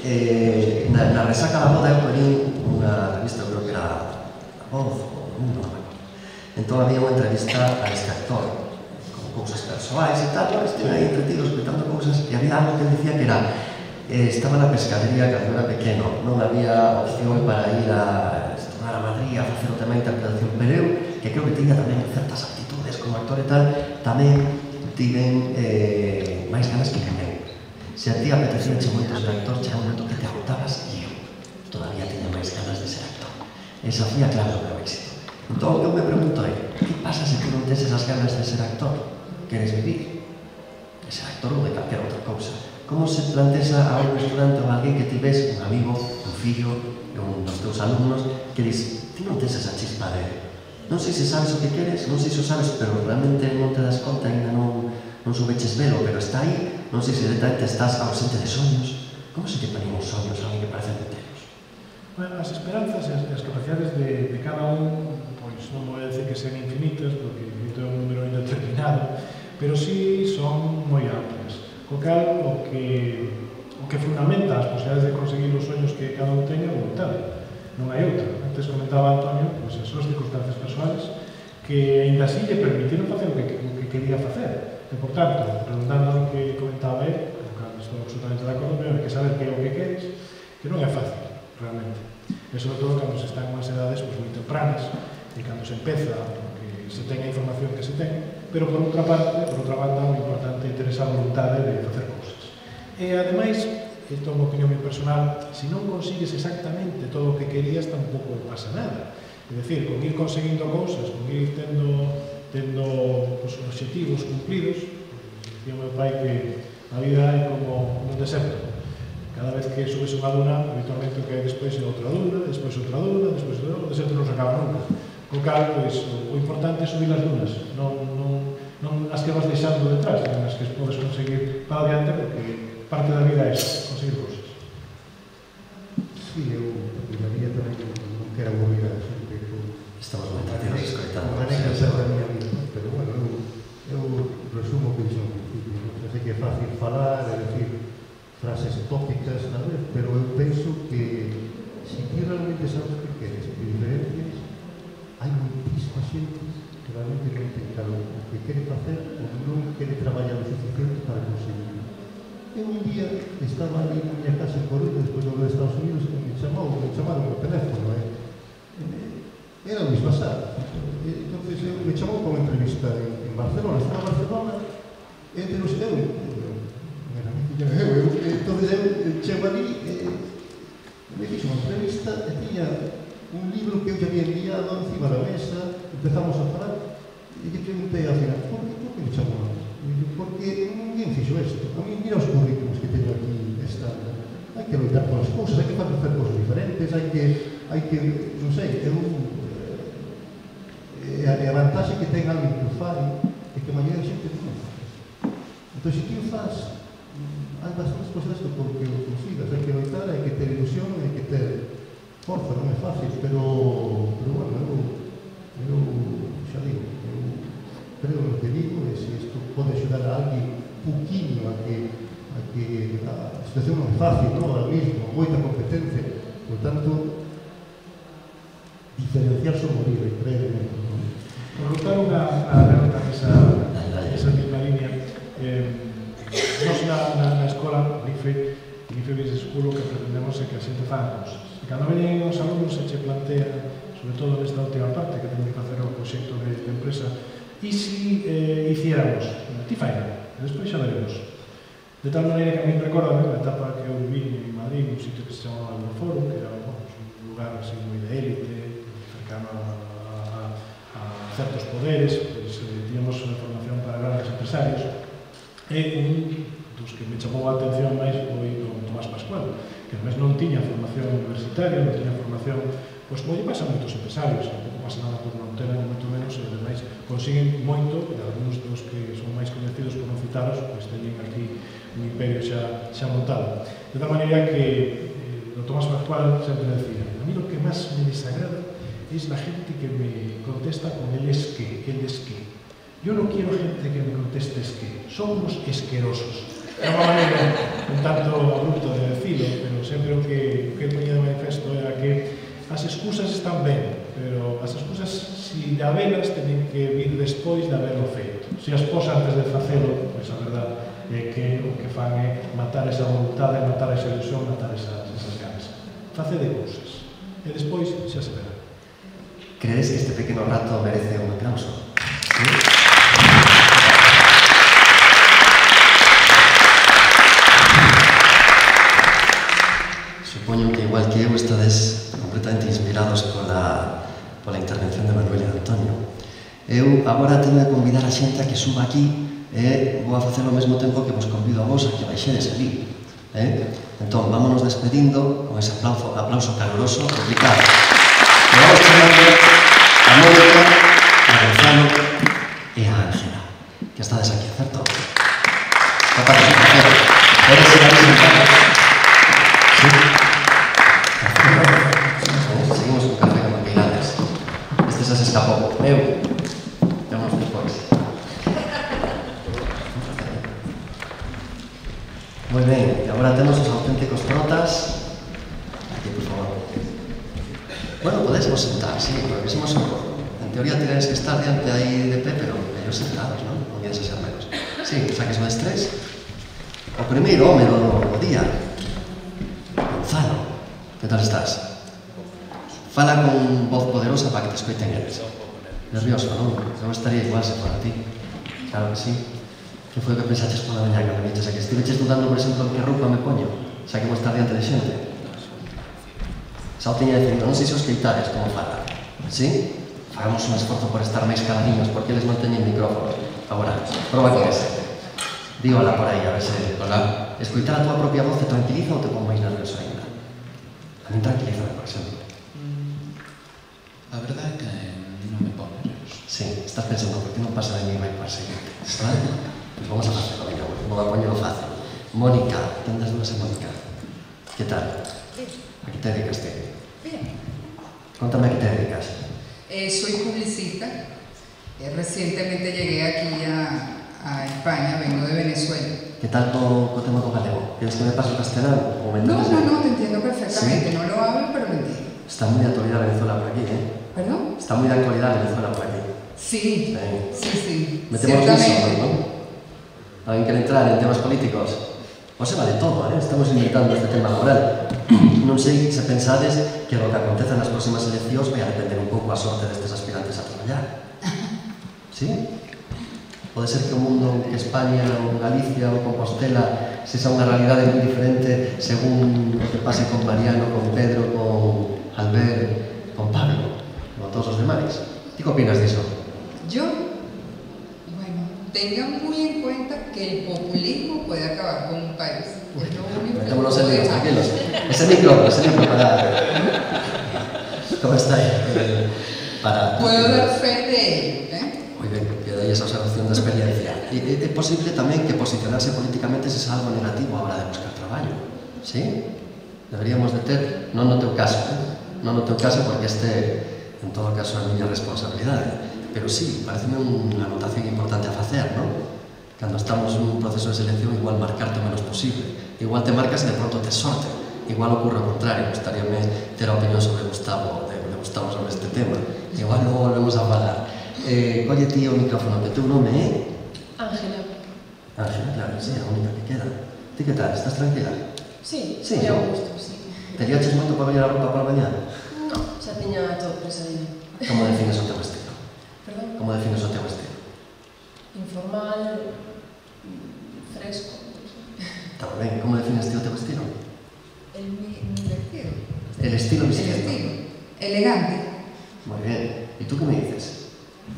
eh, na, na resaca da boda eu poñi unha revista, eu creo que era A Voz, ou o Mundo, non me acordo. Entón había unha entrevista a este actor, con cousas persoais e tal, e estive aí entretido escutando cousas, e había algo que dicía que era eh, estaba na pescadería cando era pequeno, non había opción para ir a estudar a Madrid a facer o tema de interpretación, pero eu, que creo que tiña tamén certas aptitudes como actor e tal, tamén tiven eh, máis ganas que ninguén. Se a ti apetecía che moito ser actor, chega un momento que te agotabas e eu todavía tiña máis ganas de ser actor. Esa foi a clave do meu éxito. Entón, o que eu me pregunto é, que pasa se tú non tes esas ganas de ser actor? Queres vivir? De ser actor ou de calquera outra cousa? Como se plantesa a un estudante ou alguén que ti ves, un amigo, un fillo, un dos teus alumnos, que dis, ti non tes esa chispa de non sei se sabes o que queres, non sei se o sabes, pero realmente non te das conta, ainda non, non soubeches velo, pero está aí, non sei se directamente estás ausente de soños. Como se te ponen os soños a alguén que parecen enteros? Bueno, as esperanzas e as, as capacidades de, de cada un, pois non vou decir que sean infinitas, porque infinito é un número indeterminado, pero sí son moi amplias. Co cal, o que, o que fundamenta as posibilidades de conseguir os soños que cada un teña é voluntade. Non hai outra. Antes comentaba Antonio, pois, as súas circunstancias persoales que ainda así lle permitiron facer o que, o que quería facer. E, por tanto, redundando no que comentaba ele, co cal estou absolutamente de acordo, pero hai que saber que é o que queres, que non é fácil, realmente. E, sobre todo, cando se está en unhas edades pois, moi tempranas, e cando se empeza, que se ten a información que se ten, pero, por outra parte, por outra banda, o importante é ter esa voluntade de facer cousas. E, ademais, isto é unha opinión moi personal, se non consigues exactamente todo o que querías, tampouco pasa nada. É dicir, con ir conseguindo cousas, con ir tendo, tendo pues, objetivos cumplidos, dicía o meu pai que a vida é como un deserto. Cada vez que subes unha duna, habitualmente o que hai despois é outra duna, despois outra duna, despois outra duna, o deserto non se acaba nunca. Co cal, pois, o importante é subir as dunas, non, non, non as que vas deixando detrás, non as que podes conseguir para adiante, porque parte da vida é esa, conseguir cousas. Sí, eu opinaría tamén que non quero aburrir a xente con... Estamos moi entretidos escoitando. Con anécdotas da miña vida, ¿no? Pero bueno, eu, eu resumo que dixo ao principio, non sei que é fácil falar, é dicir frases tópicas, a ver, pero eu penso que se ti realmente sabes que queres e diferencias, hai moitísima xente que realmente non ten claro o que quere facer ou non quere traballar o suficiente para conseguirlo. Eu un día estaba ali na miña casa en Coruña, despois de volver a Estados Unidos, e me chamou, me chamaron por teléfono, eh? Era Luis Basar. Entonces, eu, me chamou para unha entrevista en, en Barcelona, estaba en Barcelona, e entre os eu, era mi filla, eu, eu, entonces eu chego ali, e me fixo unha entrevista, e tiña un libro que eu xa había enviado encima da mesa, empezamos a falar, e lle preguntei ao final, por que, por que me chamou? Porque ninguén fixo isto. A mí, mira os currículos que teño aquí estando. Hai que loitar polas cousas, hai que facer cousas diferentes, hai que, hai que, non sei, é un... E a, a vantaxe que ten alguén que o fai é que que a maioría da xente non o faz. Entón, se ti o faz, hai bastantes posibilidades que porque o consigas, hai que loitar, hai que ter ilusión, hai que ter forza, non é fácil, pero, pero bueno, eu, eu xa digo, eu creo no que digo, e se isto pode axudar a alguén poquinho a que, a que a situación non é fácil, non? Ahora mismo, moita competencia, por tanto, diferenciarse ou morir, e creer en esto, non? Por botar unha anécdota nesa, nesa mesma línea, eh, nos na, na, na escola, N I F E, N I F E Business School, o que pretendemos é que a xente faga cosas. E cando veñen os alumnos se che plantea, sobre todo nesta última parte, que teñen que facer o proxecto de, de empresa, e si eh, hiciéramos, ti faina, e despois xa veremos. De tal maneira que a mí me recorda a etapa que eu viví en Madrid, un sitio que se chamaba Euroforum, que era bueno, un lugar así moi de élite, cercano a, a, a certos poderes, pues, eh, tíamos formación para grandes empresarios, e un dos que me chamou a atención máis foi o Tomás Pascual, que además non tiña formación universitaria, non tiña formación, pois moi pasa a moitos empresarios, tampouco pasa nada por non ter, moito menos, e ademais consiguen moito, e algúns dos que son máis coñecidos por non citaros, pois teñen aquí un imperio xa, xa montado. De tal maneira que eh, o Tomás Pascual sempre decía, a mí lo que máis me desagrada es la gente que me contesta con el es que, el es que. Yo no quiero gente que me conteste es que, son unos esquerosos. É unha maneira un tanto abrupto de decirlo, pero sempre o que, o que poñía de manifesto era que as excusas están ben, pero as excusas, si de habelas, teñen que vir despois de haberlo feito. Se as posa antes de facelo, pois a verdade é que o que fan é matar esa voluntade, matar esa ilusión, matar esas, esas ganas. Face de cousas. E despois xa se verá. ¿Crees que este pequeno rato merece un aplauso? ¿Sí? Supoño que igual que eu estades completamente inspirados pola, pola intervención de Manuel e de Antonio. Eu agora teño que convidar a xente a que suba aquí e vou a facer ao mesmo tempo que vos convido a vos a que baixedes ali. Eh? Entón, vámonos despedindo con ese aplauso, aplauso caloroso complicado. E vamos chamando a Mónica, a Gonzalo e a Ángela, que estades aquí, certo? A participación. Eres ir aquí sentados. Sí? Seguimos con café con maquilades. Este xa se escapou. Eu. Vamos despois. Moi ben, e agora temos os auténticos protas. Aquí, por favor. Bueno, podes vos sentar, sí, porque somos un pouco. En teoría tenéis que estar diante aí de pé, pero ellos sentados, non? Non ides a ser menos. Sí, saques o estrés. O primeiro home do día. Gonzalo, que tal estás? Fala con voz poderosa para que te escoiten eles. Nervioso, non? Non estaría igual se fora a ti. Claro que sí. Que foi o que pensaches pola mañá cando viches aquí? Estiveches dudando, por exemplo, en que roupa me poño? Xa que vou estar diante de xente. Xa o teña decidido, non sei se os queitares como fala. Sí? Fagamos un esforzo por estar máis caladiños, porque eles non teñen micrófono. Agora, proba con ese. Di hola por aí, a ver se... Hola. Escoitar a tua propia voz te tranquiliza ou te pon máis nervioso ainda? A mí tranquiliza, por exemplo. A verdade é que non me pone nervioso. Sí, estás pensando, por que non pasa de mí vai para seguinte? Vale? Pois vamos a facelo, venga, vou a poñelo fácil. Mónica, tendas dúas a Mónica. Que tal? Bien. A que te dedicas ti? Bien. Contame a que te dedicas. Eh, soy publicista. Eh, recientemente llegué aquí a, a España, vengo de Venezuela. Que tal co, co tema do galego? Queres que me pase o castelán? O me No, entiendes? no, no, te entiendo perfectamente. ¿Sí? No lo hablo, pero me entiendo. Está moi de actualidade Venezuela por aquí, eh? ¿Perdón? Está moi de actualidade Venezuela por aquí. Sí, Sí. sí, sí. Metemos Ciertamente. iso, non? Alguén quere entrar en temas políticos? O se vale todo, eh? Estamos invitando este tema laboral. Non sei se pensades que o que acontece nas próximas eleccións vai a depender un pouco a sorte destes aspirantes a traballar. Sí? Pode ser que o mundo, que España, ou Galicia, ou Compostela, se xa unha realidade moi diferente según o que pase con Mariano, con Pedro, con Albert, con Pablo, con todos os demais. Ti que opinas diso? Yo, bueno, tengan muy en cuenta que el populismo puede acabar con un país. Es lo único que Metémonos en puedo líos, dejar. tranquilos. Ese micro, ese micro para... ¿Cómo está ahí? Para... Puedo dar fe de ello, ¿eh? Muy bien, queda ahí aí esa observación da experiencia. E é posible tamén que posicionarse políticamente se algo negativo a hora de buscar traballo. Sí? Deberíamos de ter, non no teu caso, non no teu caso porque este, en todo caso, é a miña responsabilidade. Pero sí, parece unha anotación importante a facer, non? Cando estamos nun proceso de selección, igual marcarte o menos posible. Igual te marcas e de pronto te sorte. Igual ocurre o contrario. Gustaríame ter a opinión sobre Gustavo, de, de Gustavo sobre este tema. Igual logo volvemos a falar. Eh, colle ti o micrófono, que teu nome é? Ángela. Ángela, claro, sí, a única que queda. Ti que tal? Estás tranquila? Sí, sí, é o gusto, sí. Teríaches moito para coller a roupa para mañana? No, xa tiña todo presaído. Como defines o teu estilo? Perdón? Como defines o teu estilo? Informal, fresco. Está ben, como defines ti o teu estilo? El mi, mi vestido. El estilo El vistiendo. estilo. Elegante. Muy bien. ¿Y tú qué me dices?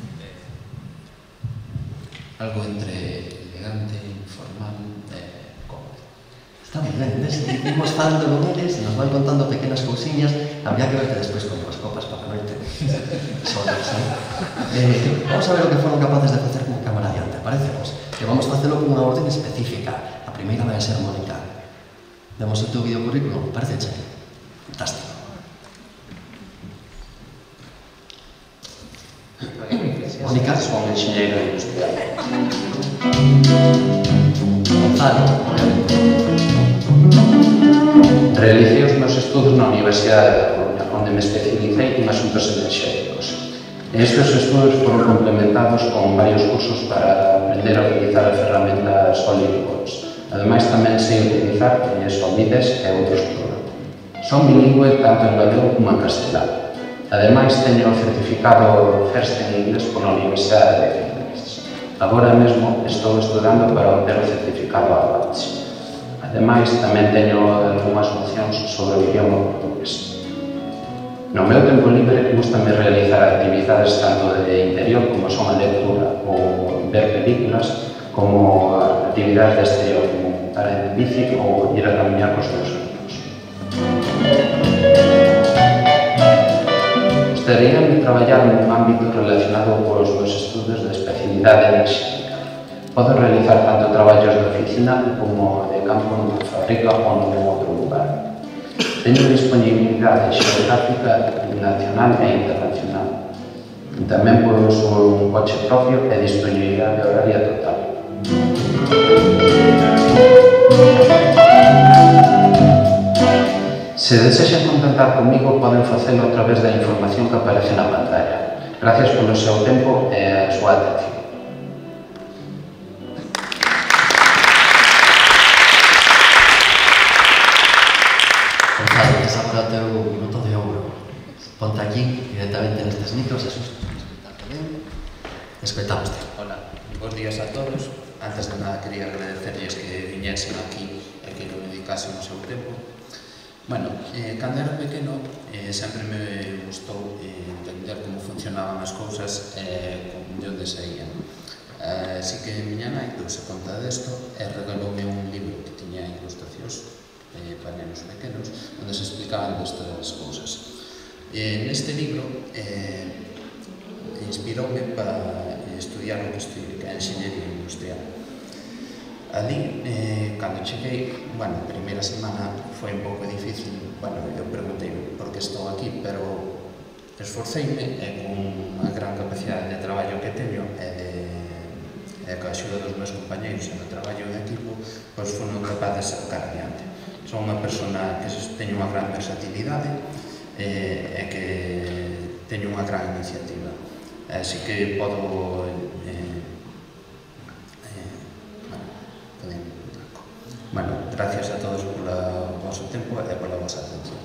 Algo entre elegante, informal e cómodo. Está moi ben, ves? Imos falando con eles e nos van contando pequenas cousiñas. Habría que verte despois con as copas para a noite. Solas, eh? eh? Vamos a ver o que foron capaces de facer con cámara adiante, parecemos. Que vamos a facelo con unha orden específica. A primeira vai a ser Mónica. Vemos o teu videocurrículum, parece che? Fantástico. Mónica. Son enxeñeiro industrial. Gonzalo. Realicei os meus estudos na Universidade de Coruña, onde me especialicei en asuntos enerxéticos. Estes estudos foron complementados con varios cursos para aprender a utilizar a ferramenta SolidWorks. Ademais, tamén sei utilizar Solides e outros programas. Son bilingüe tanto en galego como en castelán. Ademais, teño o certificado First en inglés pola Universidade de Cambridge. Agora mesmo estou estudando para obter o certificado Apache. Ademais, tamén teño algunhas nocións sobre o idioma portugués. No meu tempo libre, gustame realizar actividades tanto de interior como son a lectura ou ver películas, como actividades de exterior, como montar en bici ou ir a camiñar cos meus amigos. Gustaríame traballar nun ámbito relacionado cos meus estudos de especialidade enerxética. Podo realizar tanto traballos de oficina como de campo nunha fábrica ou nun outro lugar. Teño disponibilidade xeográfica nacional e internacional. Tamén podo un coche propio e disponibilidade horaria total. Se desexan contactar comigo, poden facelo a través da información que aparece na pantalla. Gracias polo seu tempo e a súa atención. Gonzalo, tes agora o teu minuto de ouro. Ponte aquí, directamente nestes micros, e sustos. Escoitamos-te. Hola, bons días a todos. Antes de nada, quería agradecerles que viñesen aquí e que non me dedicasen o seu tempo. Bueno, eh, cando era pequeno, eh, sempre me gustou eh, entender como funcionaban as cousas e eh, de onde saían. Eh, así que miña nai douse conta desto e regaloume un libro que tiña ilustracións eh, para nenos pequenos, onde se explicaban destas cousas. Eh, neste libro eh, inspiroume para estudiar o que estudio, que é a enxeñería industrial. Ali, eh, cando cheguei, bueno, a primeira semana foi un pouco difícil, bueno, eu preguntei por que estou aquí, pero esforceime e con unha gran capacidade de traballo que teño e de e coa axuda dos meus compañeiros e do traballo de equipo, pois foron capaces de sacar adiante. Son unha persona que teño unha gran versatilidade e, e que teño unha gran iniciativa. Así que podo eh, Bueno, gracias a todos polo vosso tempo e pola vosa atención.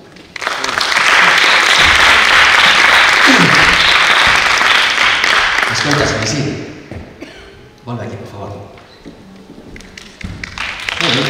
Escoitas, que sí. Volve aquí, por favor. Muy bien.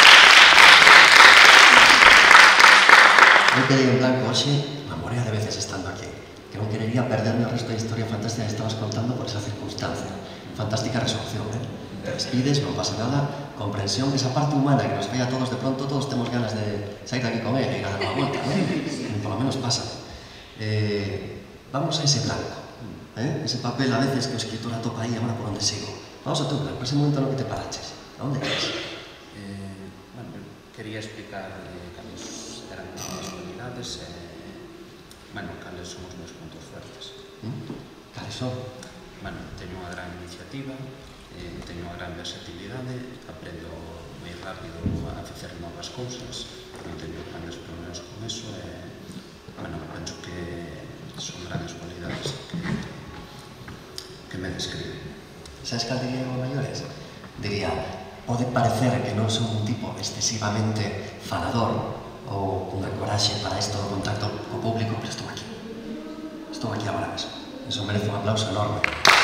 Eu quedei en blanco hoxe, unha morea de veces estando aquí, que non querería perderme o resto da historia fantástica que estabas contando por esa circunstancia. Fantástica resolución, eh? Despides, non pasa nada, comprensión, esa parte humana que nos fai a todos de pronto, todos temos ganas de sair aquí con él e ir a dar unha volta, ¿no? Por lo menos pasa. Eh, vamos a ese blanco. ¿eh? Ese papel a veces que o escritor atopa aí, agora por onde sigo. Vamos a tú, por ese momento no que te paraches. A onde queres? Eh, bueno, quería explicar eh, cales eran as minhas cualidades e, eh, bueno, cales son os meus puntos fuertes. ¿Mm? Cales son? Bueno, teño unha gran iniciativa, eh, teño unha gran versatilidade, aprendo moi rápido a facer novas cousas, non teño grandes problemas con eso e, bueno, penso que son grandes cualidades que, que me describen. Sabes cal diría os maiores? Diría, pode parecer que non son un tipo excesivamente falador ou unha coraxe para isto do contacto co público, pero estou aquí. Estou aquí agora mesmo. Eso merece un aplauso enorme.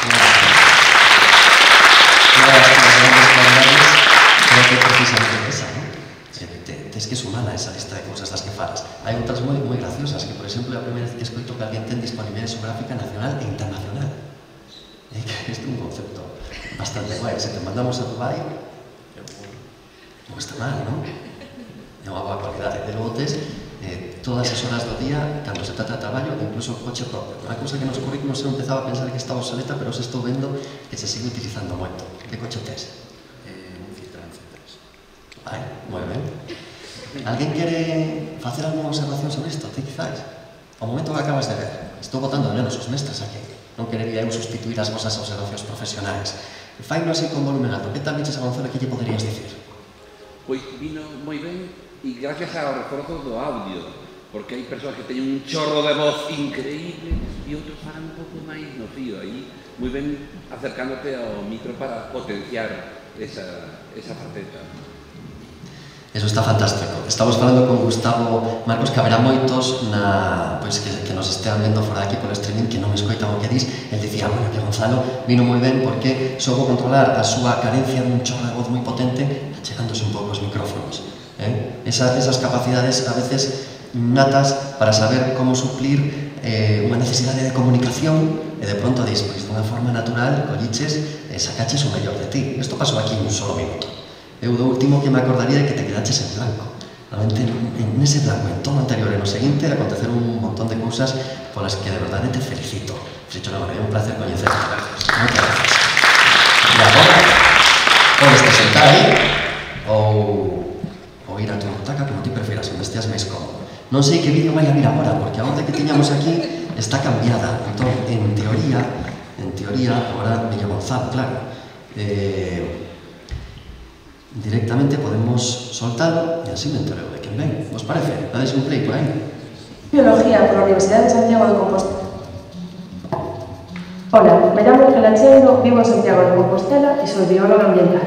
Unha das grandes cualidades creo que é precisamente esa, ¿no? Tens que sumar a esa lista de cousas das que falas. Hai outras moi, moi graciosas, que, por exemplo, é a primeira vez que escoito que alguén ten disponibilidade xeográfica nacional e internacional. É que isto é un concepto bastante guai. Se te mandamos a Dubai, non está mal, non? É unha boa cualidade. De logo tes eh, todas as horas do día, cando se trata de traballo, incluso coche propio. Unha cousa que nos currículos eu empezaba a pensar que estaba obsoleta, pero se estou vendo que se sigue utilizando moito. Que coche tes? Eh, un Citroën C tres. Vai, moi ben. Alguén quere facer alguna observación sobre isto? Ti, quizáis? O momento que acabas de ver, estou botando de menos os mestres aquí. Non querería eu sustituir as vosas observacións profesionais. Faino así con volumen alto. Que tal biches a Gonzalo que lle poderías dicir? Pois vino moi ben e gracias ao reforzo do audio, porque hai persoas que teñen un chorro de voz increíble e outros falan un pouco máis no fío. Aí, moi ben acercándote ao micro para potenciar esa, esa faceta. Eso está fantástico. Estamos falando con Gustavo Marcos, que haberá moitos na, pois, que, que nos estean vendo fora daqui polo streaming que non me escoitan o que dis. El dicía, bueno, que Gonzalo vino moi ben porque soubo controlar a súa carencia dun chorro de voz moi potente achegándose un pouco os micrófonos. Eh? Esa, esas capacidades a veces natas para saber como suplir eh, unha necesidade de comunicación e de pronto dis, pois, dunha forma natural, colliches e sacaches o mellor de ti. Isto pasou aquí en un solo minuto. Eu do último que me acordaría é que te quedaches en blanco. Realmente, en ese blanco, en todo o anterior e no seguinte, aconteceron un montón de cousas polas que de verdade te felicito. Felicito, é un placer coñecerte. Gracias. Moitas gracias. E agora, podes te sentar aí, ou, ou ir a tu butaca, como ti prefieras, onde esteas máis cómodo. Non sei que vídeo vai a vir agora, porque a orde que tiñamos aquí está cambiada. Entón, en teoría, en teoría, agora Milla Gonzalo, claro, eh, directamente podemos soltalo e así me entereo de quen ven. Vos parece? Dades un play por aí. Biología por la Universidad de Santiago de Compostela. Hola, me llamo Ángela Cheiro, vivo en Santiago de Compostela y soy bióloga ambiental.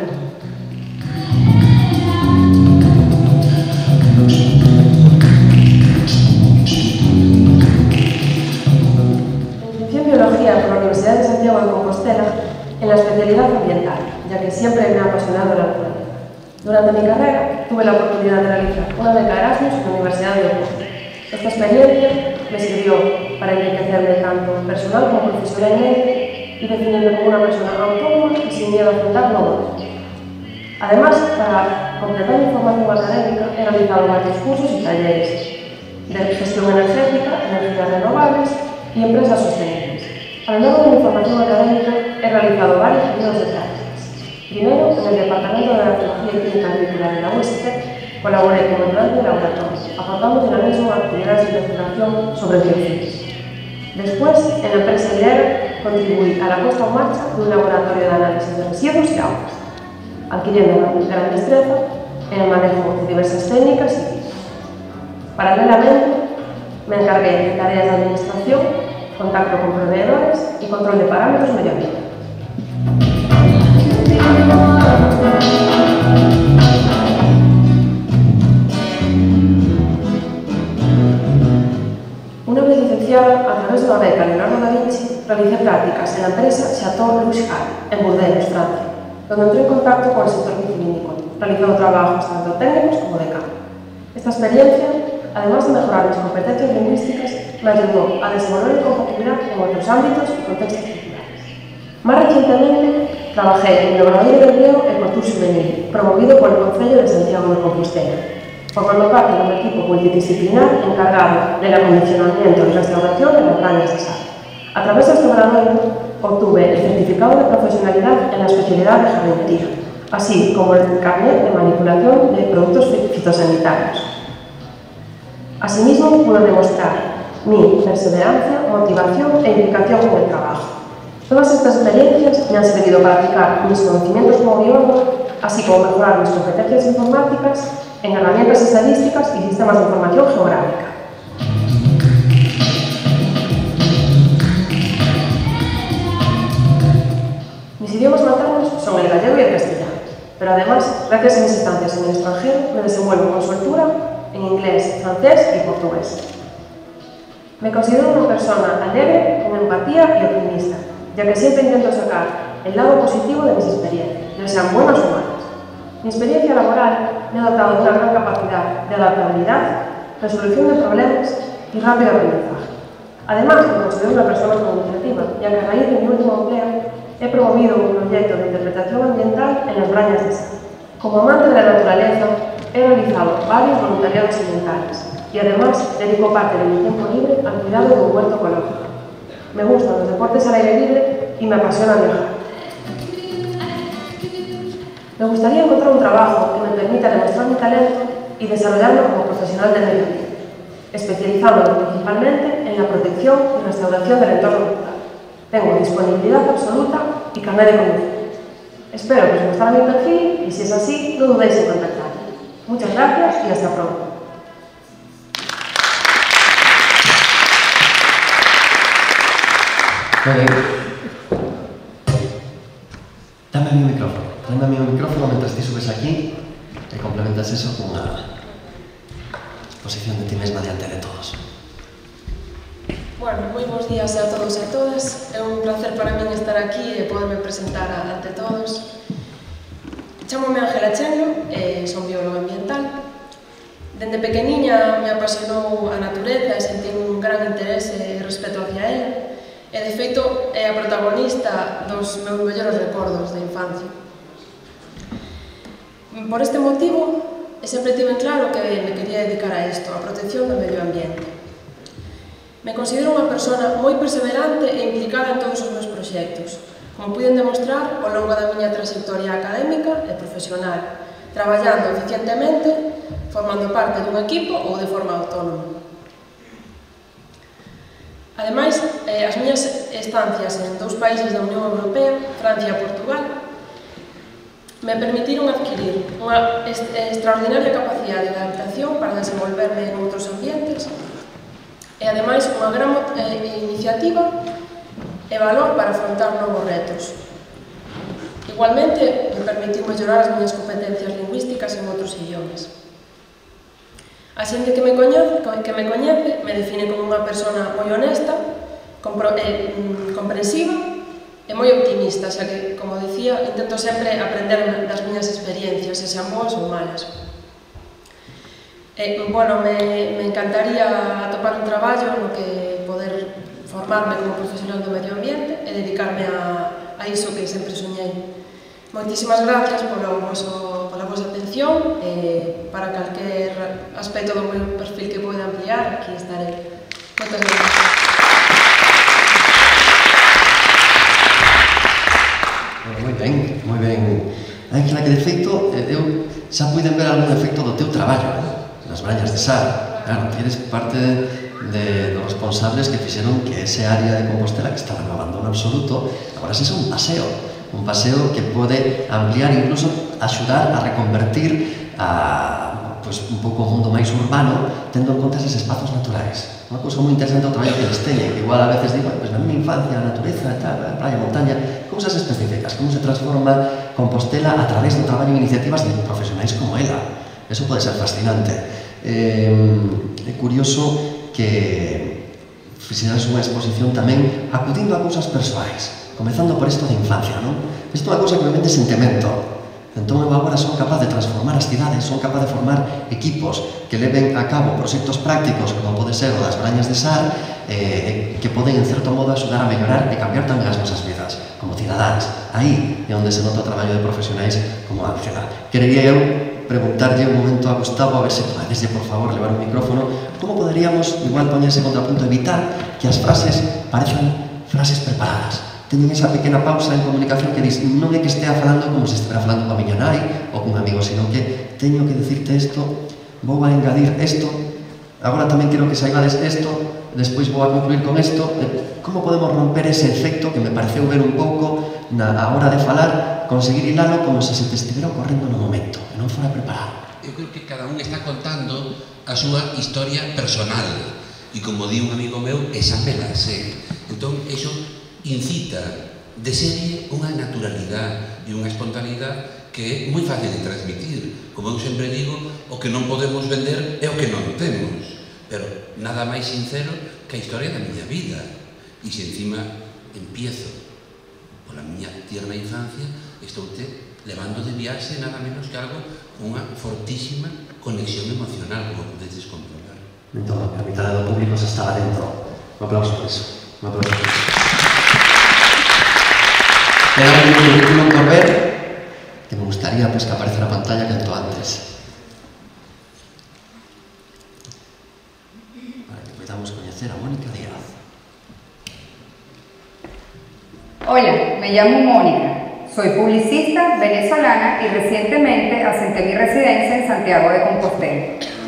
Licencié en Biología por la Universidad de Santiago de Compostela en la especialidad ambiental, ya que siempre me ha apasionado la naturaleza. Durante mi carrera tuve la oportunidad de realizar una beca Erasmus en la Universidad de Oporto. Esta experiencia me sirvió para enriquecerme tanto personal como profesionalmente y definirme como una persona autónoma y sin miedo a enfrentar nuevos retos. Además, para completar mi formación académica, he realizado varios cursos y talleres de gestión energética, energías renovables y empresas sostenibles. A lo largo de mi formación académica he realizado varios periodos de prácticas. Primero, en el Departamento de Arqueología y Química Agrícola de la U S T, colaboré como ayudante de laboratorio, aportando dinamismo a actividades de investigación sobre biocidas. Después, en la empresa IDER, contribuí a la puesta en marcha de un laboratorio de análisis de residuos y aguas, adquiriendo una gran destreza en el manejo de diversas técnicas y tipos. Paralelamente, me encargué de tareas de administración, contacto con proveedores y control de parámetros medioambientales. Una vez licenciada, a través de una beca Leonardo da Vinci, realicé prácticas en la empresa Chateau Louis Hall, en Burdeos, Francia, donde entré en contacto con el sector vitivinícola, realizando trabajos tanto técnicos como de campo. Esta experiencia, además de mejorar mis competencias lingüísticas, me ayudó a desenvolver compatibilidad en otros ámbitos y contextos culturales. Más recientemente, trabajé en el Obradoiro de Empleo Ecotour Juvenil, promovido por el Concello de Santiago de Compostela, formando parte de un equipo multidisciplinar encargado del acondicionamiento y restauración de las montañas de sal, A través deste obradoiro obtuve el certificado de profesionalidad en la especialidad de jardinería, así como el carnet de manipulación de productos fitosanitarios. Asimismo, pude demostrar mi perseverancia, motivación e implicación en el trabajo. Todas estas experiencias me han servido para aplicar mis conocimientos como biólogo, así como mejorar mis competencias informáticas en herramientas estadísticas y sistemas de información geográfica. Mis idiomas maternos son el gallego y el castellano, pero además, gracias a mis estancias en el extranjero, me desenvuelvo con soltura en inglés, francés y portugués. Me considero una persona alegre, con empatía y optimista, ya que siempre intento sacar el lado positivo de mis experiencias, ya sean buenas o malas. Mi experiencia laboral me ha dotado de una gran capacidad de adaptabilidad, resolución de problemas y rápido aprendizaje. Además, me considero una persona con iniciativa, ya que a raíz de mi último empleo he promovido un proyecto de interpretación ambiental en las Brañas de Sar. Como amante de la naturaleza, he realizado varios voluntariados ambientales y además dedico parte de mi tiempo libre al cuidado de un huerto ecológico. Me gustan los deportes al aire libre y me apasiona viajar. Me gustaría encontrar un trabajo que me permita demostrar mi talento y desarrollarme como profesional del medio ambiente, especializándome principalmente en la protección y restauración del entorno natural. Tengo disponibilidad absoluta y carnet de conducir. Espero que os gustara mi perfil y si es así, no dudéis en contactarme. Muchas gracias y hasta pronto. Muy bien. Dame a mí un micrófono. Dame a mí un micrófono mientras te subes aquí y complementas eso con una exposición de ti mesma diante de todos. Bueno, moi bons días a todos e a todas. É un placer para min estar aquí e poderme presentar ante todos. Chámome Ángela Chenlo, e son bióloga ambiental. Dende pequeniña me apasionou a natureza e sentí un gran interese e respeto hacia ela. E, de feito, é a protagonista dos meus mellores recordos de infancia. Por este motivo, sempre tive claro que me quería dedicar a isto, a protección do medio ambiente. Me considero unha persona moi perseverante e implicada en todos os meus proxectos, como puiden demostrar ao longo da miña trayectoria académica e profesional, traballando eficientemente, formando parte dun equipo ou de forma autónoma. Ademais, as miñas estancias en dous países da Unión Europea, Francia e Portugal, me permitiron adquirir unha extraordinaria capacidade de adaptación para desenvolverme en outros ambientes e, ademais, unha gran iniciativa e valor para afrontar novos retos. Igualmente, me permitiu mellorar as miñas competencias lingüísticas en outros idiomas. A xente que me coñece, que me coñece me define como unha persona moi honesta, comprensiva e moi optimista, xa que, como dicía, intento sempre aprender das miñas experiencias, se sean boas ou malas. Eh, bueno, me, me encantaría atopar un traballo no que poder formarme como profesional do medio ambiente e dedicarme a, a iso que sempre soñei. Moitísimas gracias polo voso, pola vosa atención e para calquer aspecto do meu perfil que poida ampliar, aquí estarei. Moitas gracias. Bueno, moi ben, moi ben. Ángela, que de feito, eu xa puiden ver algún efecto do teu traballo, eh? Nas Brañas de Sar. Claro, que eres parte de, dos responsables que fixeron que ese área de Compostela que estaba no abandono absoluto, agora se un paseo, un paseo que pode ampliar, incluso axudar a reconvertir a, pues, un pouco o mundo máis urbano, tendo en conta eses espazos naturais. Unha cousa moi interesante o traballo que eles teñen, que igual a veces digo, pues, na minha infancia, a natureza, tal, a praia, a montaña, cousas específicas, como se transforma Compostela a través do traballo e iniciativas de profesionais como ela. Eso pode ser fascinante. Eh, é curioso que fixeras unha exposición tamén acudindo a cousas persoais, comezando por isto de infancia, non? Isto é unha cousa que me vende sentimento. Entón, eu agora son capaz de transformar as cidades, son capaz de formar equipos que leven a cabo proxectos prácticos, como pode ser o das Brañas de Sar, eh, que poden, en certo modo, axudar a mellorar e cambiar tamén as nosas vidas, como cidadáns. Aí é onde se nota o traballo de profesionais como Ángela. Querería eu preguntarlle un momento a Gustavo, a ver se podeslle, por favor, levar un micrófono, como poderíamos, igual poñer ese contrapunto, evitar que as frases parezan frases preparadas. Teñen esa pequena pausa en comunicación que dis, non é que estea falando como se estivera falando coa miña nai ou cun amigo, sino que teño que decirte isto, vou a engadir isto, agora tamén quero que saibades isto, despois vou a concluir con isto. Como podemos romper ese efecto que me pareceu ver un pouco na hora de falar, conseguir hilalo como se se te estivera ocorrendo no momento, e non fora preparado? Eu creo que cada un está contando a súa historia personal e, como di un amigo meu, esa me la sé. Entón, iso incita de serie unha naturalidade e unha espontaneidade que é moi fácil de transmitir. Como eu sempre digo, o que non podemos vender é o que non temos, pero nada máis sincero que a historia da miña vida. E se encima empiezo pola miña tierna infancia, estou te levando de viaxe nada menos que algo con unha fortísima conexión emocional, como podedes comprobar. Entón, a mitad do público se estaba dentro. Un aplauso por eso. Un aplauso por eso. Era un currículum por ver que me gustaría pues, que aparece na pantalla canto antes. Para que podamos coñecer a Mónica Díaz. Hola, me llamo Mónica. Soy publicista venezolana y recientemente asenté mi residencia en Santiago de Compostela.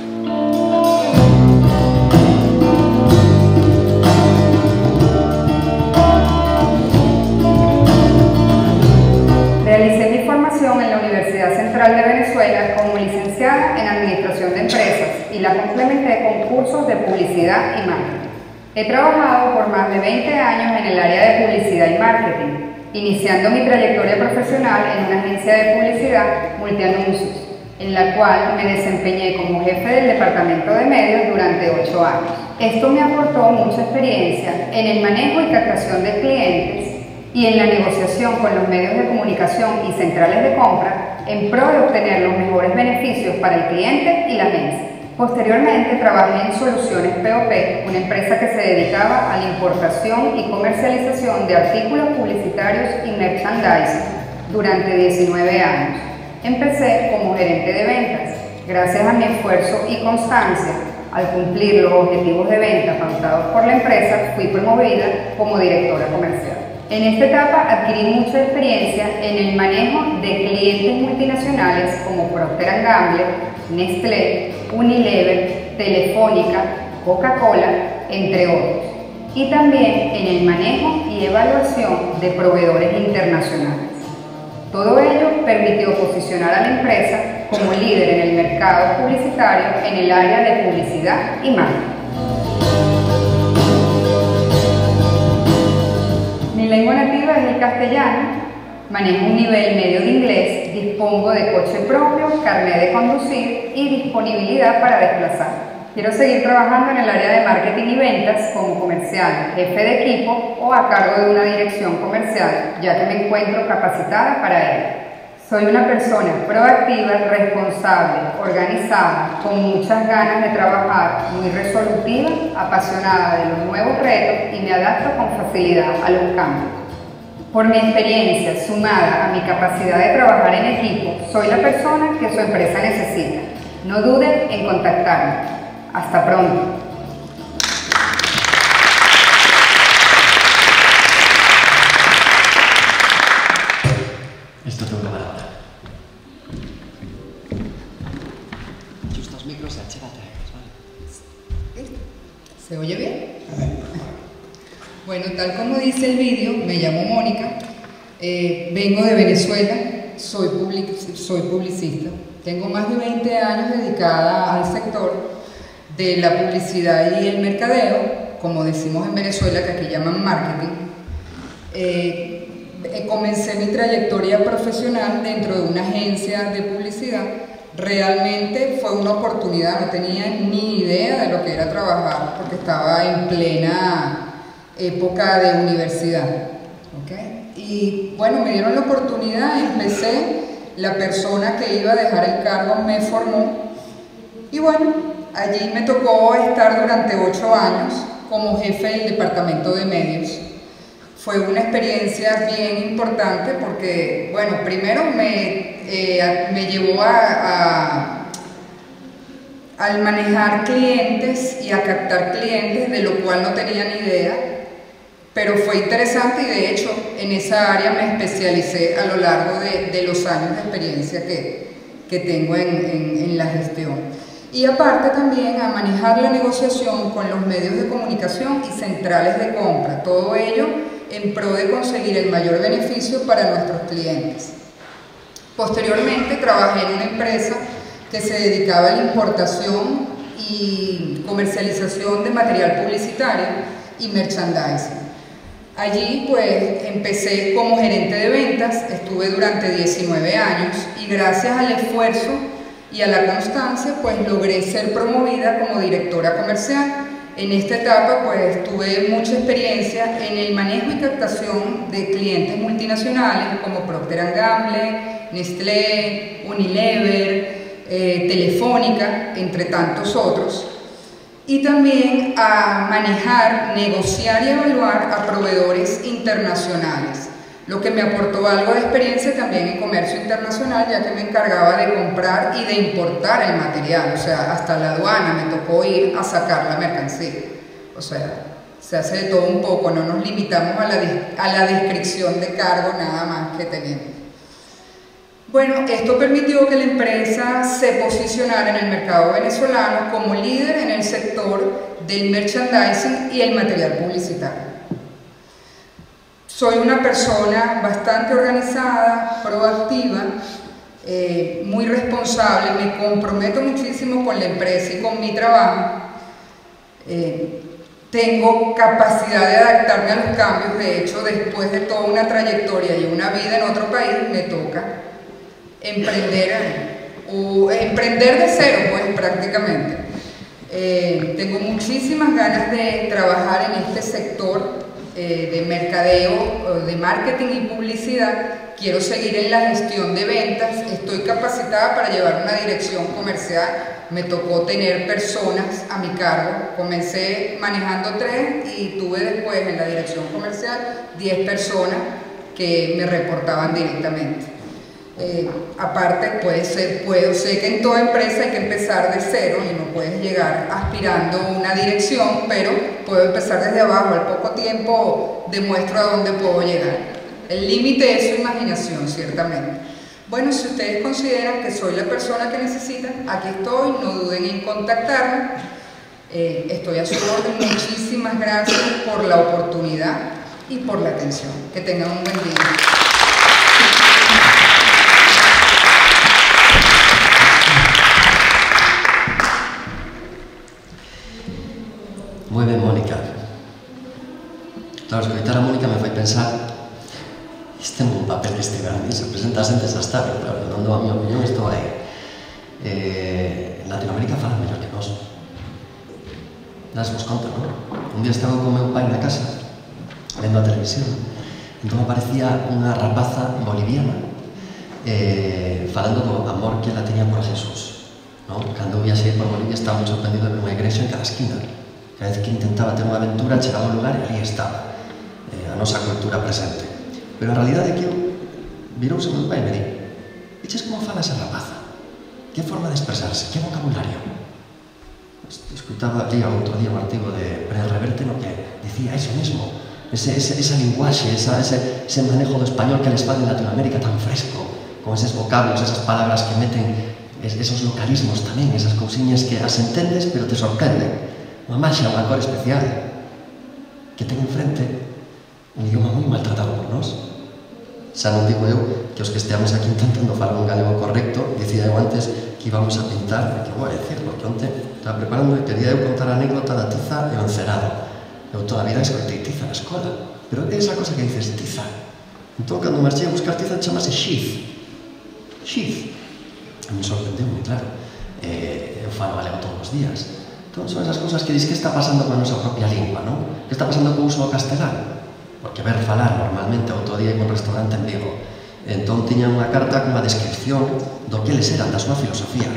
Realicé mi formación en la Universidad Central de Venezuela como licenciada en Administración de Empresas y la complementé con cursos de publicidad y marketing. He trabajado por más de veinte años en el área de publicidad y marketing, iniciando mi trayectoria profesional en una agencia de publicidad multianuncios, en la cual me desempeñé como jefe del departamento de medios durante ocho años. Esto me aportó mucha experiencia en el manejo y captación de clientes y en la negociación con los medios de comunicación y centrales de compra en pro de obtener los mejores beneficios para el cliente y la agencia. Posteriormente trabajé en Soluciones P O P, una empresa que se dedicaba a la importación y comercialización de artículos publicitarios y merchandising durante diecinueve años. Empecé como gerente de ventas. Gracias a mi esfuerzo y constancia, al cumplir los objetivos de venta pautados por la empresa, fui promovida como directora comercial. En esta etapa adquirí mucha experiencia en el manejo de clientes multinacionales como Procter and Gamble, Nestlé, Unilever, Telefónica, Coca-Cola, entre otros, y también en el manejo y evaluación de proveedores internacionales. Todo ello permitió posicionar a la empresa como líder en el mercado publicitario en el área de publicidad y marketing. Mi lengua nativa es el castellano. Manejo un nivel medio de inglés, dispongo de coche propio, carnet de conducir y disponibilidad para desplazar. Quiero seguir trabajando en el área de marketing y ventas como comercial, jefe de equipo o a cargo de una dirección comercial, ya que me encuentro capacitada para ello. Soy una persona proactiva, responsable, organizada, con muchas ganas de trabajar, muy resolutiva, apasionada de los nuevos retos y me adapto con facilidad a los cambios. Por mi experiencia, sumada a mi capacidad de trabajar en equipo, soy la persona que su empresa necesita. No duden en contactarme. Hasta pronto. Esto tengo que parar. Justos micros, achégate. ¿Vale? ¿Se oye bien? Bueno, tal como dice el vídeo, me llamo Mónica, eh, vengo de Venezuela, soy, public soy publicista. Tengo más de veinte años dedicada al sector de la publicidad y el mercadeo, como decimos en Venezuela, que aquí llaman marketing. Eh, comencé mi trayectoria profesional dentro de una agencia de publicidad. Realmente fue una oportunidad, no tenía ni idea de lo que era trabajar, porque estaba en plena época de universidad, ¿okay? Y bueno, me dieron la oportunidad, empecé, la persona que iba a dejar el cargo me formó y bueno, allí me tocó estar durante ocho años como jefe del departamento de medios. Fue una experiencia bien importante porque, bueno, primero me, eh, me llevó a, a al manejar clientes y a captar clientes, de lo cual no tenía ni idea. pero fue interesante y de hecho en esa área me especialicé a lo largo de, de los años de experiencia que, que tengo en, en, en la gestión. Y aparte también a manejar la negociación con los medios de comunicación y centrales de compra, todo ello en pro de conseguir el mayor beneficio para nuestros clientes. Posteriormente trabajé en una empresa que se dedicaba a la importación y comercialización de material publicitario y merchandising. Allí pues empecé como gerente de ventas, estuve durante diecinueve años y gracias al esfuerzo y a la constancia pues logré ser promovida como directora comercial. En esta etapa pues tuve mucha experiencia en el manejo y captación de clientes multinacionales como Procter and Gamble, Nestlé, Unilever, eh, Telefónica, entre tantos otros. Y también a manejar, negociar y evaluar a proveedores internacionales, lo que me aportó algo de experiencia también en comercio internacional, ya que me encargaba de comprar y de importar el material, o sea, hasta la aduana me tocó ir a sacar la mercancía. O sea, se hace de todo un poco, no nos limitamos a la, a la descripción de cargo nada más que tenemos. Bueno, esto permitió que la empresa se posicionara en el mercado venezolano como líder en el sector del merchandising y el material publicitario. Soy una persona bastante organizada, proactiva, eh, muy responsable, me comprometo muchísimo con la empresa y con mi trabajo. Eh, tengo capacidad de adaptarme a los cambios, de hecho, después de toda una trayectoria y una vida en otro país, me toca emprender, o emprender de cero, pues prácticamente. Eh, tengo muchísimas ganas de trabajar en este sector eh, de mercadeo, de marketing y publicidad. Quiero seguir en la gestión de ventas, estoy capacitada para llevar una dirección comercial, me tocó tener personas a mi cargo, comencé manejando tres y tuve después en la dirección comercial diez personas que me reportaban directamente. Eh, aparte, puede ser, puedo, sé que en toda empresa hay que empezar de cero y no puedes llegar aspirando a una dirección, pero puedo empezar desde abajo, al poco tiempo demuestro a dónde puedo llegar. El límite es su imaginación, ciertamente. Bueno, si ustedes consideran que soy la persona que necesitan, aquí estoy, no duden en contactarme. Eh, estoy a su orden, muchísimas gracias por la oportunidad y por la atención. Que tengan un buen día. Moi ben, Mónica. Claro, escoitar a Mónica me fai pensar este é un papel deste grande, se presenta xente desastable, claro, dando a mi opinión, estou aí. Eh, en Latinoamérica falan mellor que nós. Das vos conto, non? Un día estaba con meu pai na casa, vendo a televisión, entón aparecía unha rapaza boliviana eh, falando do amor que ela tenía por Jesús, non? Cando viaxei por Bolivia estaba moi sorprendido de ver unha igrexa en cada esquina. Cada vez que intentaba ter unha aventura, chegaba ao lugar e ali estaba eh, a nosa cultura presente. Pero a realidade é que eu virouse meu pai e me di: "Eches como fala esa rapaza? Que forma de expresarse? Que vocabulario?" Escutaba, lía outro día un artigo de Pérez Reverte no que dicía eso mesmo, ese, ese, esa linguaxe, esa, ese, ese manejo do español que les fala en Latinoamérica tan fresco, con eses vocablos, esas palabras que meten, esos localismos tamén, esas cousiñas que as entendes pero te sorprenden. Unha maxia, unha cor especial que ten enfrente un idioma moi maltratado por nós. Xa non digo eu que os que esteamos aquí intentando falar un galego correcto, dicía eu antes que íbamos a pintar, e que vou a decir, porque onte estaba preparando e quería eu contar a anécdota da tiza e o encerado. Eu toda a vida escoitei tiza na escola, pero é esa cosa que dices tiza. Entón, cando marchei a buscar tiza, chamase xiz. Xiz. Me sorprendeu moi claro. Eh, eu falo galego todos os días. Entón, son esas cosas que dis que está pasando con a nosa propia lingua, non? Que está pasando co uso do castelán? Porque ver falar normalmente outro día en un restaurante en Vigo, entón tiña unha carta con unha descripción do que eles eran, da súa filosofía.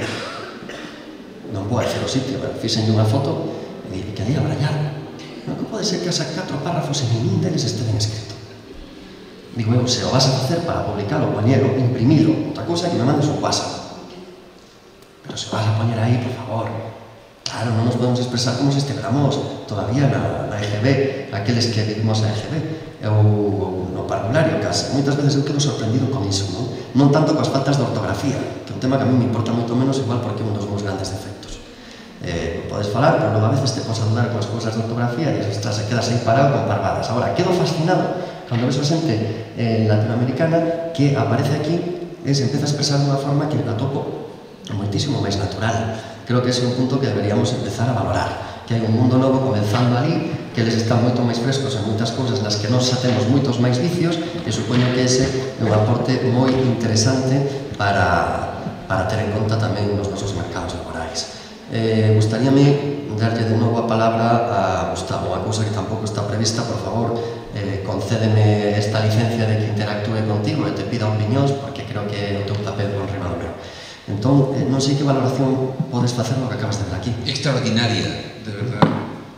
Non vou a decir o sitio, pero fixenlle unha foto e quedei abrallado. Non que pode ser que asa catro párrafos en ningún deles estén escrito. Digo eu, se o vas a facer para publicalo, poñelo, imprimilo, outra cousa que me mandes un WhatsApp. Pero se o vas a poñer aí, por favor, Claro, non nos podemos expresar como se estiveramos todavía na, na E G B, aqueles que vivimos na E G B, ou, ou no parvulario case. Moitas veces eu quedo sorprendido con iso, non? Non tanto coas faltas de ortografía, que é un tema que a mí me importa moito menos, igual porque é un dos meus grandes defectos. Eh, podes falar, pero logo a veces te podes andar con as cousas de ortografía e estás, se quedas aí parado con parvadas. Agora, quedo fascinado cando ves a xente eh, latinoamericana que aparece aquí e se empeza a expresar de unha forma que me atopo moitísimo máis natural. Creo que ese é un punto que deberíamos empezar a valorar, que hai un mundo novo comenzando ali, que eles están moito máis frescos en moitas cousas nas que nós xa temos moitos máis vicios, e supoño que ese é un aporte moi interesante para, para ter en conta tamén nos nosos mercados laborais. Eh, gustaríame darlle de novo a palabra a Gustavo, a cousa que tampouco está prevista, por favor, eh, concédeme esta licencia de que interactúe contigo e te pida opinións, porque creo que é o teu papel por riba do meu. Entón, eh, non sei que valoración podes facer no que acabas de ver aquí. Extraordinaria, de verdade.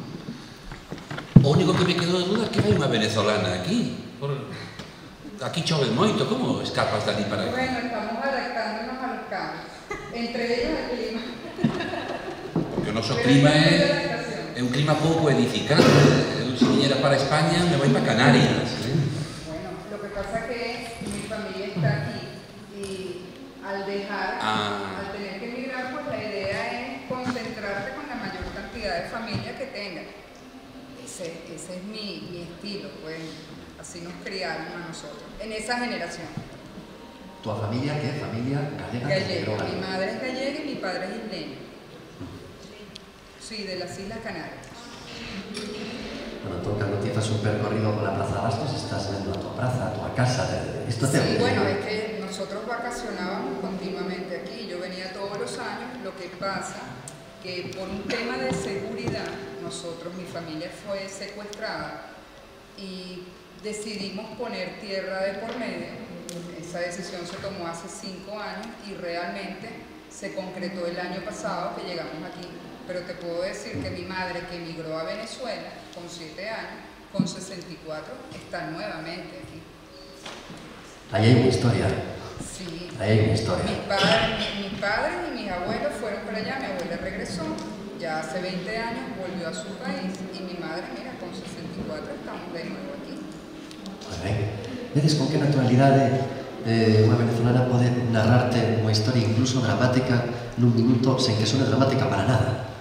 O único que me quedou de duda é que vai unha venezolana aquí. Por... Aquí chove moito, como escapas dali para aquí? Bueno, estamos adaptándonos a los cambios. Entre ellos el clima. Porque o noso clima é, é un clima pouco edificante. Eu, se viñera para España, me voy para Canarias. ¿eh? Bueno, lo que pasa que mi familia está aquí y al dejar, ah. al tener que emigrar, pues la idea es concentrarte con la mayor cantidad de familia que tengas. Ese, ese es mi, mi estilo, pues así nos criaron a nosotros, en esa generación. ¿Tu familia qué? ¿Familia gallega? Gallega. Mi madre es gallega y mi padre es isleño. Sí, de las Islas Canarias. Bueno, tú cando te haces un percorrido por la Plaza de Abastos, estás viendo a tu plaza, a tu casa. Te... Esto te... Sí, bueno, es que nosotros vacacionábamos continuamente aquí. Yo venía todos los años. Lo que pasa que por un tema de seguridad, nosotros, mi familia fue secuestrada y decidimos poner tierra de por medio. Esa decisión se tomó hace cinco años y realmente se concretó el año pasado que llegamos aquí. Pero te puedo decir que mi madre, que emigró a Venezuela con siete años, con sesenta y cuatro, está nuevamente aquí. Ahí hay una historia. Sí. Ahí hay una historia. Mis padres, mis, mis padres y mis abuelos fueron para allá. Mi abuela regresó, ya hace veinte años volvió a su país y mi madre, mira, con sesenta y cuatro estamos de nuevo aquí. Pues ben, vedes con que naturalidade eh, unha venezolana pode narrarte unha historia incluso dramática nun minuto sen que sone dramática para nada.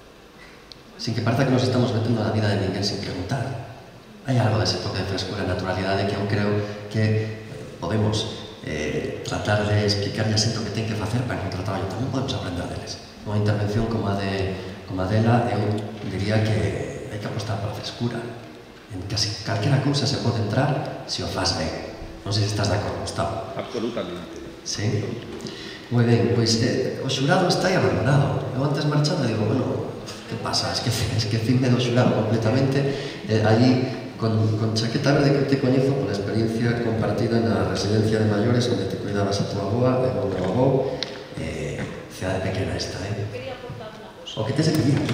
Sin que parece que nos estamos metendo na vida de ninguén sin preguntar. Hai algo dese toque de frescura e naturalidade que eu creo que podemos eh, tratar de explicarlle a xente o que ten que facer para encontrar traballo. Tamén podemos aprender deles. Unha intervención como a, de, como a dela, eu diría que hai que apostar pola frescura. En casi calquera cousa se pode entrar se o faz ben. Non sei se estás de acordo, Gustavo. Absolutamente. Sí? Moi ben, pois eh, o xurado está aí abandonado. Eu antes marchando digo, bueno, que pasa? Esquecime do xurado completamente. Eh, allí, con, con chaqueta verde que te coñezo pola experiencia compartida na residencia de maiores onde te cuidabas a tua avoa, e o meu avó, eh, cidade pequena esta, eh? Quería aportar unha cosa. O que te se pedir aquí.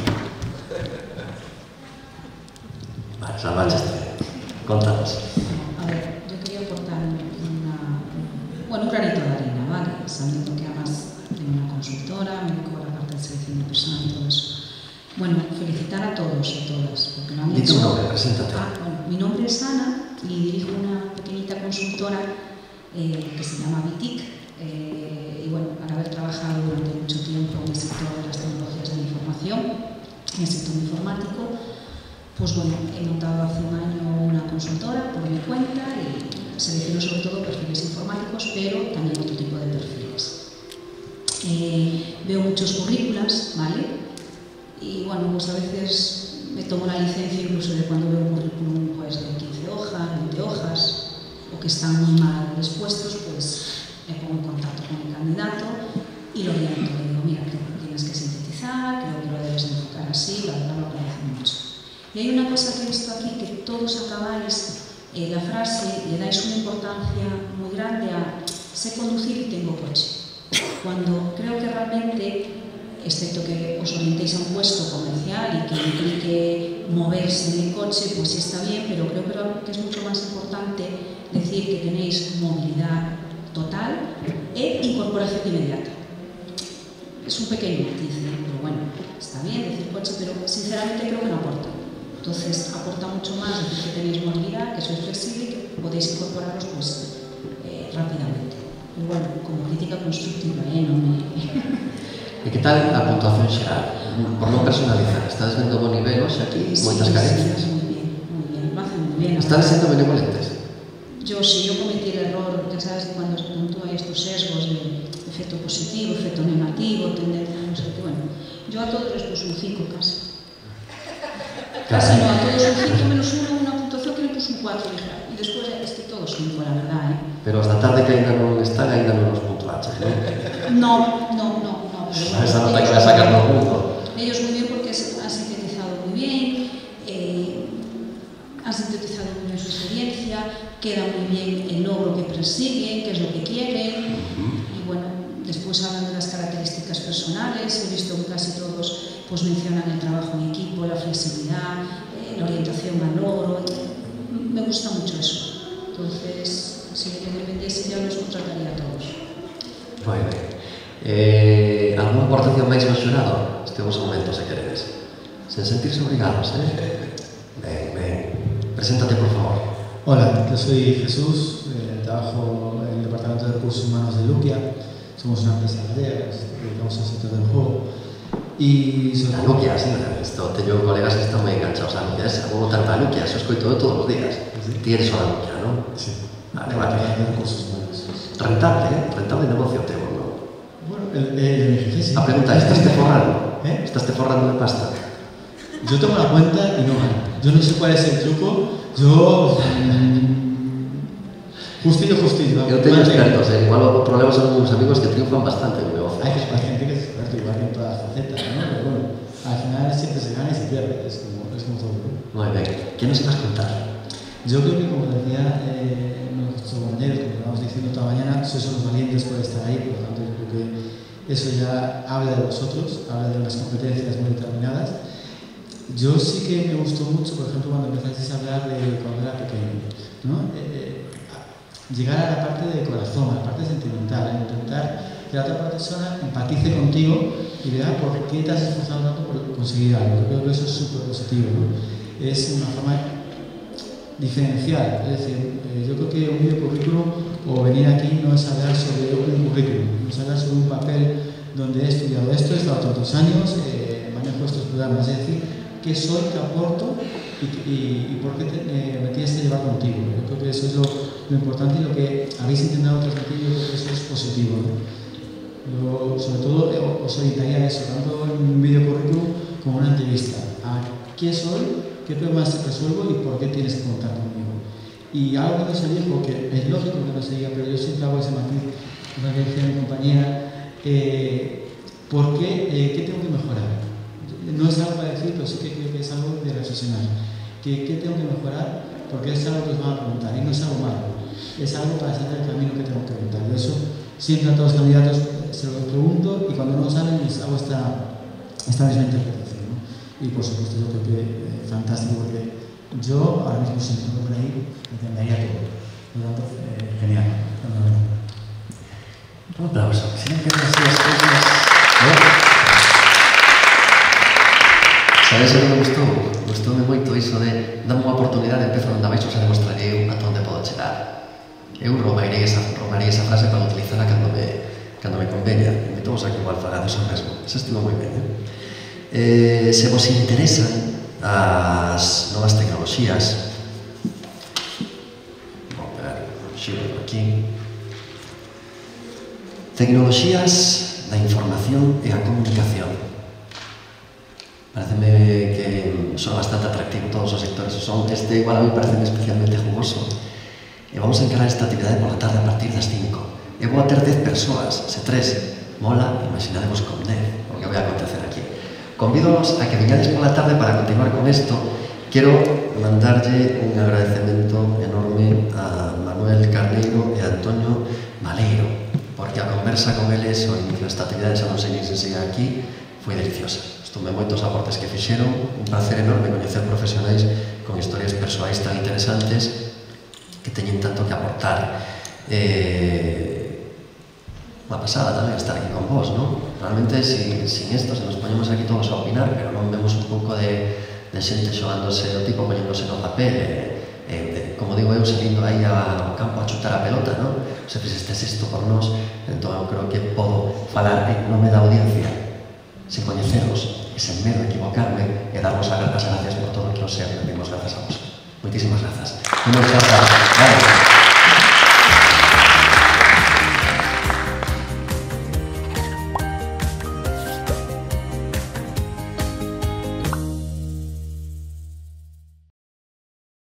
Vale, salvachaste. Contanos. A ver, yo quería aportar una, bueno, un granito de arena, ¿vale? Sabiendo que además tengo una consultora, me dedico a la parte de selección de personal y todo eso. Bueno, felicitar a todos y a todas, porque lo han hecho... Dite un nombre, preséntate. Ah, bueno, mi nombre es Ana y dirijo una pequeñita consultora eh, que se llama Bitic. Eh, y bueno, al haber trabajado durante mucho tiempo en el sector de las tecnologías de la información, en el sector informático, pues bueno, he montado hace un año una consultora por mi cuenta y selecciono sobre todo perfiles informáticos, pero también otro tipo de perfiles. Eh, veo muchos currículas, ¿vale? Y bueno, pues a veces me tomo la licencia incluso de cuando veo un currículum pues, de quince hojas, veinte hojas, o que están muy mal dispuestos, pues me pongo en contacto con el candidato y lo oriento. Le digo, mira, que tienes que sintetizar, creo que lo debes de enfocar así, la verdad lo agradezco mucho. Y hay una cosa que he visto aquí, que todos acabáis eh, la frase, le dais una importancia muy grande a sé conducir y tengo coche. Cuando creo que realmente, excepto que os orientéis a un puesto comercial y que implique moverse en el coche, pues sí está bien, pero creo que es mucho más importante decir que tenéis movilidad total e incorporación inmediata. Es un pequeño matiz, pero bueno. está bien decir coche, pero sinceramente creo que no aporta. Entonces, aporta mucho más decir que tenéis movilidad, que sois flexible y que podéis incorporarlos pues, eh, rápidamente. Pero bueno, como crítica constructiva, ¿eh? No me... E que tal a puntuación xeral? Por non personalizar, estás vendo bo nivel hoxe aquí, Sí, moitas sí, carencias. sí, muy bien, muy bien, lo hacen muy bien. Están sendo benevolentes? Yo, si yo cometí el error, ya sabes, cuando se puntúa estos sesgos de efecto positivo, efecto negativo, tendencia, no sé qué, bueno, yo a todos les puse un cinco casi. Casi no, a todos un cinco menos uno, una puntuación que le puse un cuatro, dije, y después es que todos cinco, la verdad, ¿eh? Pero hasta tarde que ainda non están, ainda non os puntuaches, non? No, no, no, no. Pero bueno, esa nota que la sacas no mundo. Ellos muy bien porque han sintetizado muy bien, eh, han sintetizado muy bien su experiencia, queda muy bien el logro que persiguen, qué es lo que quieren, y bueno, después hablan de las características personales. He visto que casi todos pues mencionan el trabajo en equipo, la flexibilidad, eh, la orientación al logro. Me gusta mucho eso. Entonces, si me dependiese ya los contrataría a todos. Moi ben. Eh, alguna aportación máis no xurado? Este vos momento, se queredes. Sen sentirse obrigados, eh? Ben, ben. Preséntate, por favor. Hola, yo soy Jesús, eh, trabajo en el Departamento de Recursos Humanos de Luquia. Somos una empresa gallega, nos dedicamos al sector del juego. Y sobre... A Luquia, sí, esto, teño colegas que están moi enganchados a Luquia. Ese, vou botar para Luquia, eso escoito de todos os días. ¿Sí? Ti eres a Luquia, non? Sí. Vale, vale. De recursos humanos. Rentable, eh? Rentable negocio teu, non? Bueno, el, el, el jefe sí. A pregunta, ¿estás te forrando? ¿Eh? ¿Estás te forrando de pasta? Yo tomo la cuenta y no gano. Yo no sé cuál es el truco. Yo... Justillo, justillo. Yo tengo expertos, eh? Igual los problemas son unos amigos que triunfan bastante en el negocio. Hay gente que es experto, igual que en todas las facetas, ¿no? Pero bueno, al final siempre se gana y se pierde. Es como, es como todo. Muy bien. ¿Qué nos ibas a contar? Yo creo que, como decía eh, nuestros compañeros, como estábamos diciendo toda mañana, sois unos valientes por estar ahí, por lo tanto, yo creo que eso ya habla de vosotros, habla de unas competencias muy determinadas. Yo sí que me gustó mucho, por ejemplo, cuando empezasteis a hablar de cuando era pequeño, ¿no? Eh, llegar a la parte de corazón, a la parte sentimental, a intentar que la otra persona empatice contigo y vea por qué te has esforzado tanto por conseguir algo. Yo creo que eso es súper positivo, ¿no? Es una forma diferencial, es decir, eh, yo creo que un videocurrículum o venir aquí no es hablar sobre un currículum, no es hablar sobre un papel donde he estudiado esto, he estado tantos años, eh, manejo estos programas, es decir, qué soy, qué aporto y, y, y por qué te, eh, me tienes que llevar contigo. Yo creo que eso es lo, lo importante y lo que habéis intentado transmitir, yo creo que eso es positivo, ¿no? Yo, sobre todo, eh, os evitaría eso, tanto en un videocurrículum como una entrevista. ¿A qué soy? ¿Qué problemas te resuelvo y por qué tienes que contar conmigo? Y algo que no se dijo, que es lógico que no se diga, pero yo siempre hago ese matiz, una que decía mi compañera, eh, ¿por qué? Eh, ¿Qué tengo que mejorar? No es algo para decir, pero sí que creo que es algo de reflexionar. ¿Qué, qué tengo que mejorar? Porque es algo que os van a preguntar y no es algo malo. Es algo para saber el camino que tengo que preguntar. Y eso siempre a todos los candidatos se lo pregunto y cuando no saben les hago esta, esta misma interpretación, ¿no? Y por supuesto yo creo que eh, fantástico porque yo ahora mismo si me por ahí entendería todo. Por lo tanto, eh, genial. Un aplauso. Siempre que así las cosas, ¿no? Sabes o que me gustou? Gustoume moito iso de dame unha oportunidade, empezo onde abaixo, xa demostrarei ata onde podo chegar. Eu roubarei esa, roubarei esa frase para utilizarla cando me, cando me conveña. Invitamos a que igual fagades o mesmo. Eso estivo moi ben, eh? Eh, se vos interesan as novas tecnoloxías, vou pegar un xiro aquí, tecnoloxías da información e a comunicación. Pareceme que son bastante atractivos todos os sectores. Son, este igual a mí parece especialmente jugoso. E vamos a encarar esta actividade por la tarde a partir das cinco. E vou a ter dez persoas. Se tres mola, imaginademos con dez, o que vai a acontecer aquí. Convídonos a que veñades por la tarde para continuar con isto. Quero mandarlle un agradecemento enorme a Manuel Carneiro e a Antonio Maleiro, porque a conversa con eles o inicio desta actividade, xa non sei se siga aquí, foi deliciosa. Estuve moitos aportes que fixeron, un placer enorme coñecer profesionais con historias persoais tan interesantes que teñen tanto que aportar. Eh, unha pasada tamén estar aquí con vos, non? Realmente, sin, sin esto, se nos ponemos aquí todos a opinar, pero non vemos un pouco de, de xente xogándose o tipo, poñéndose no papel, eh, eh, como digo eu, salindo aí ao campo a chutar a pelota, non? Se fixestes isto por nós, entón eu creo que podo falar en nome da audiencia, sin coñeceros, e sen medo a equivocarme, e darvos as gracias por todo o que os sei, e dimos grazas a vos. Moitísimas grazas. Moitísimas grazas.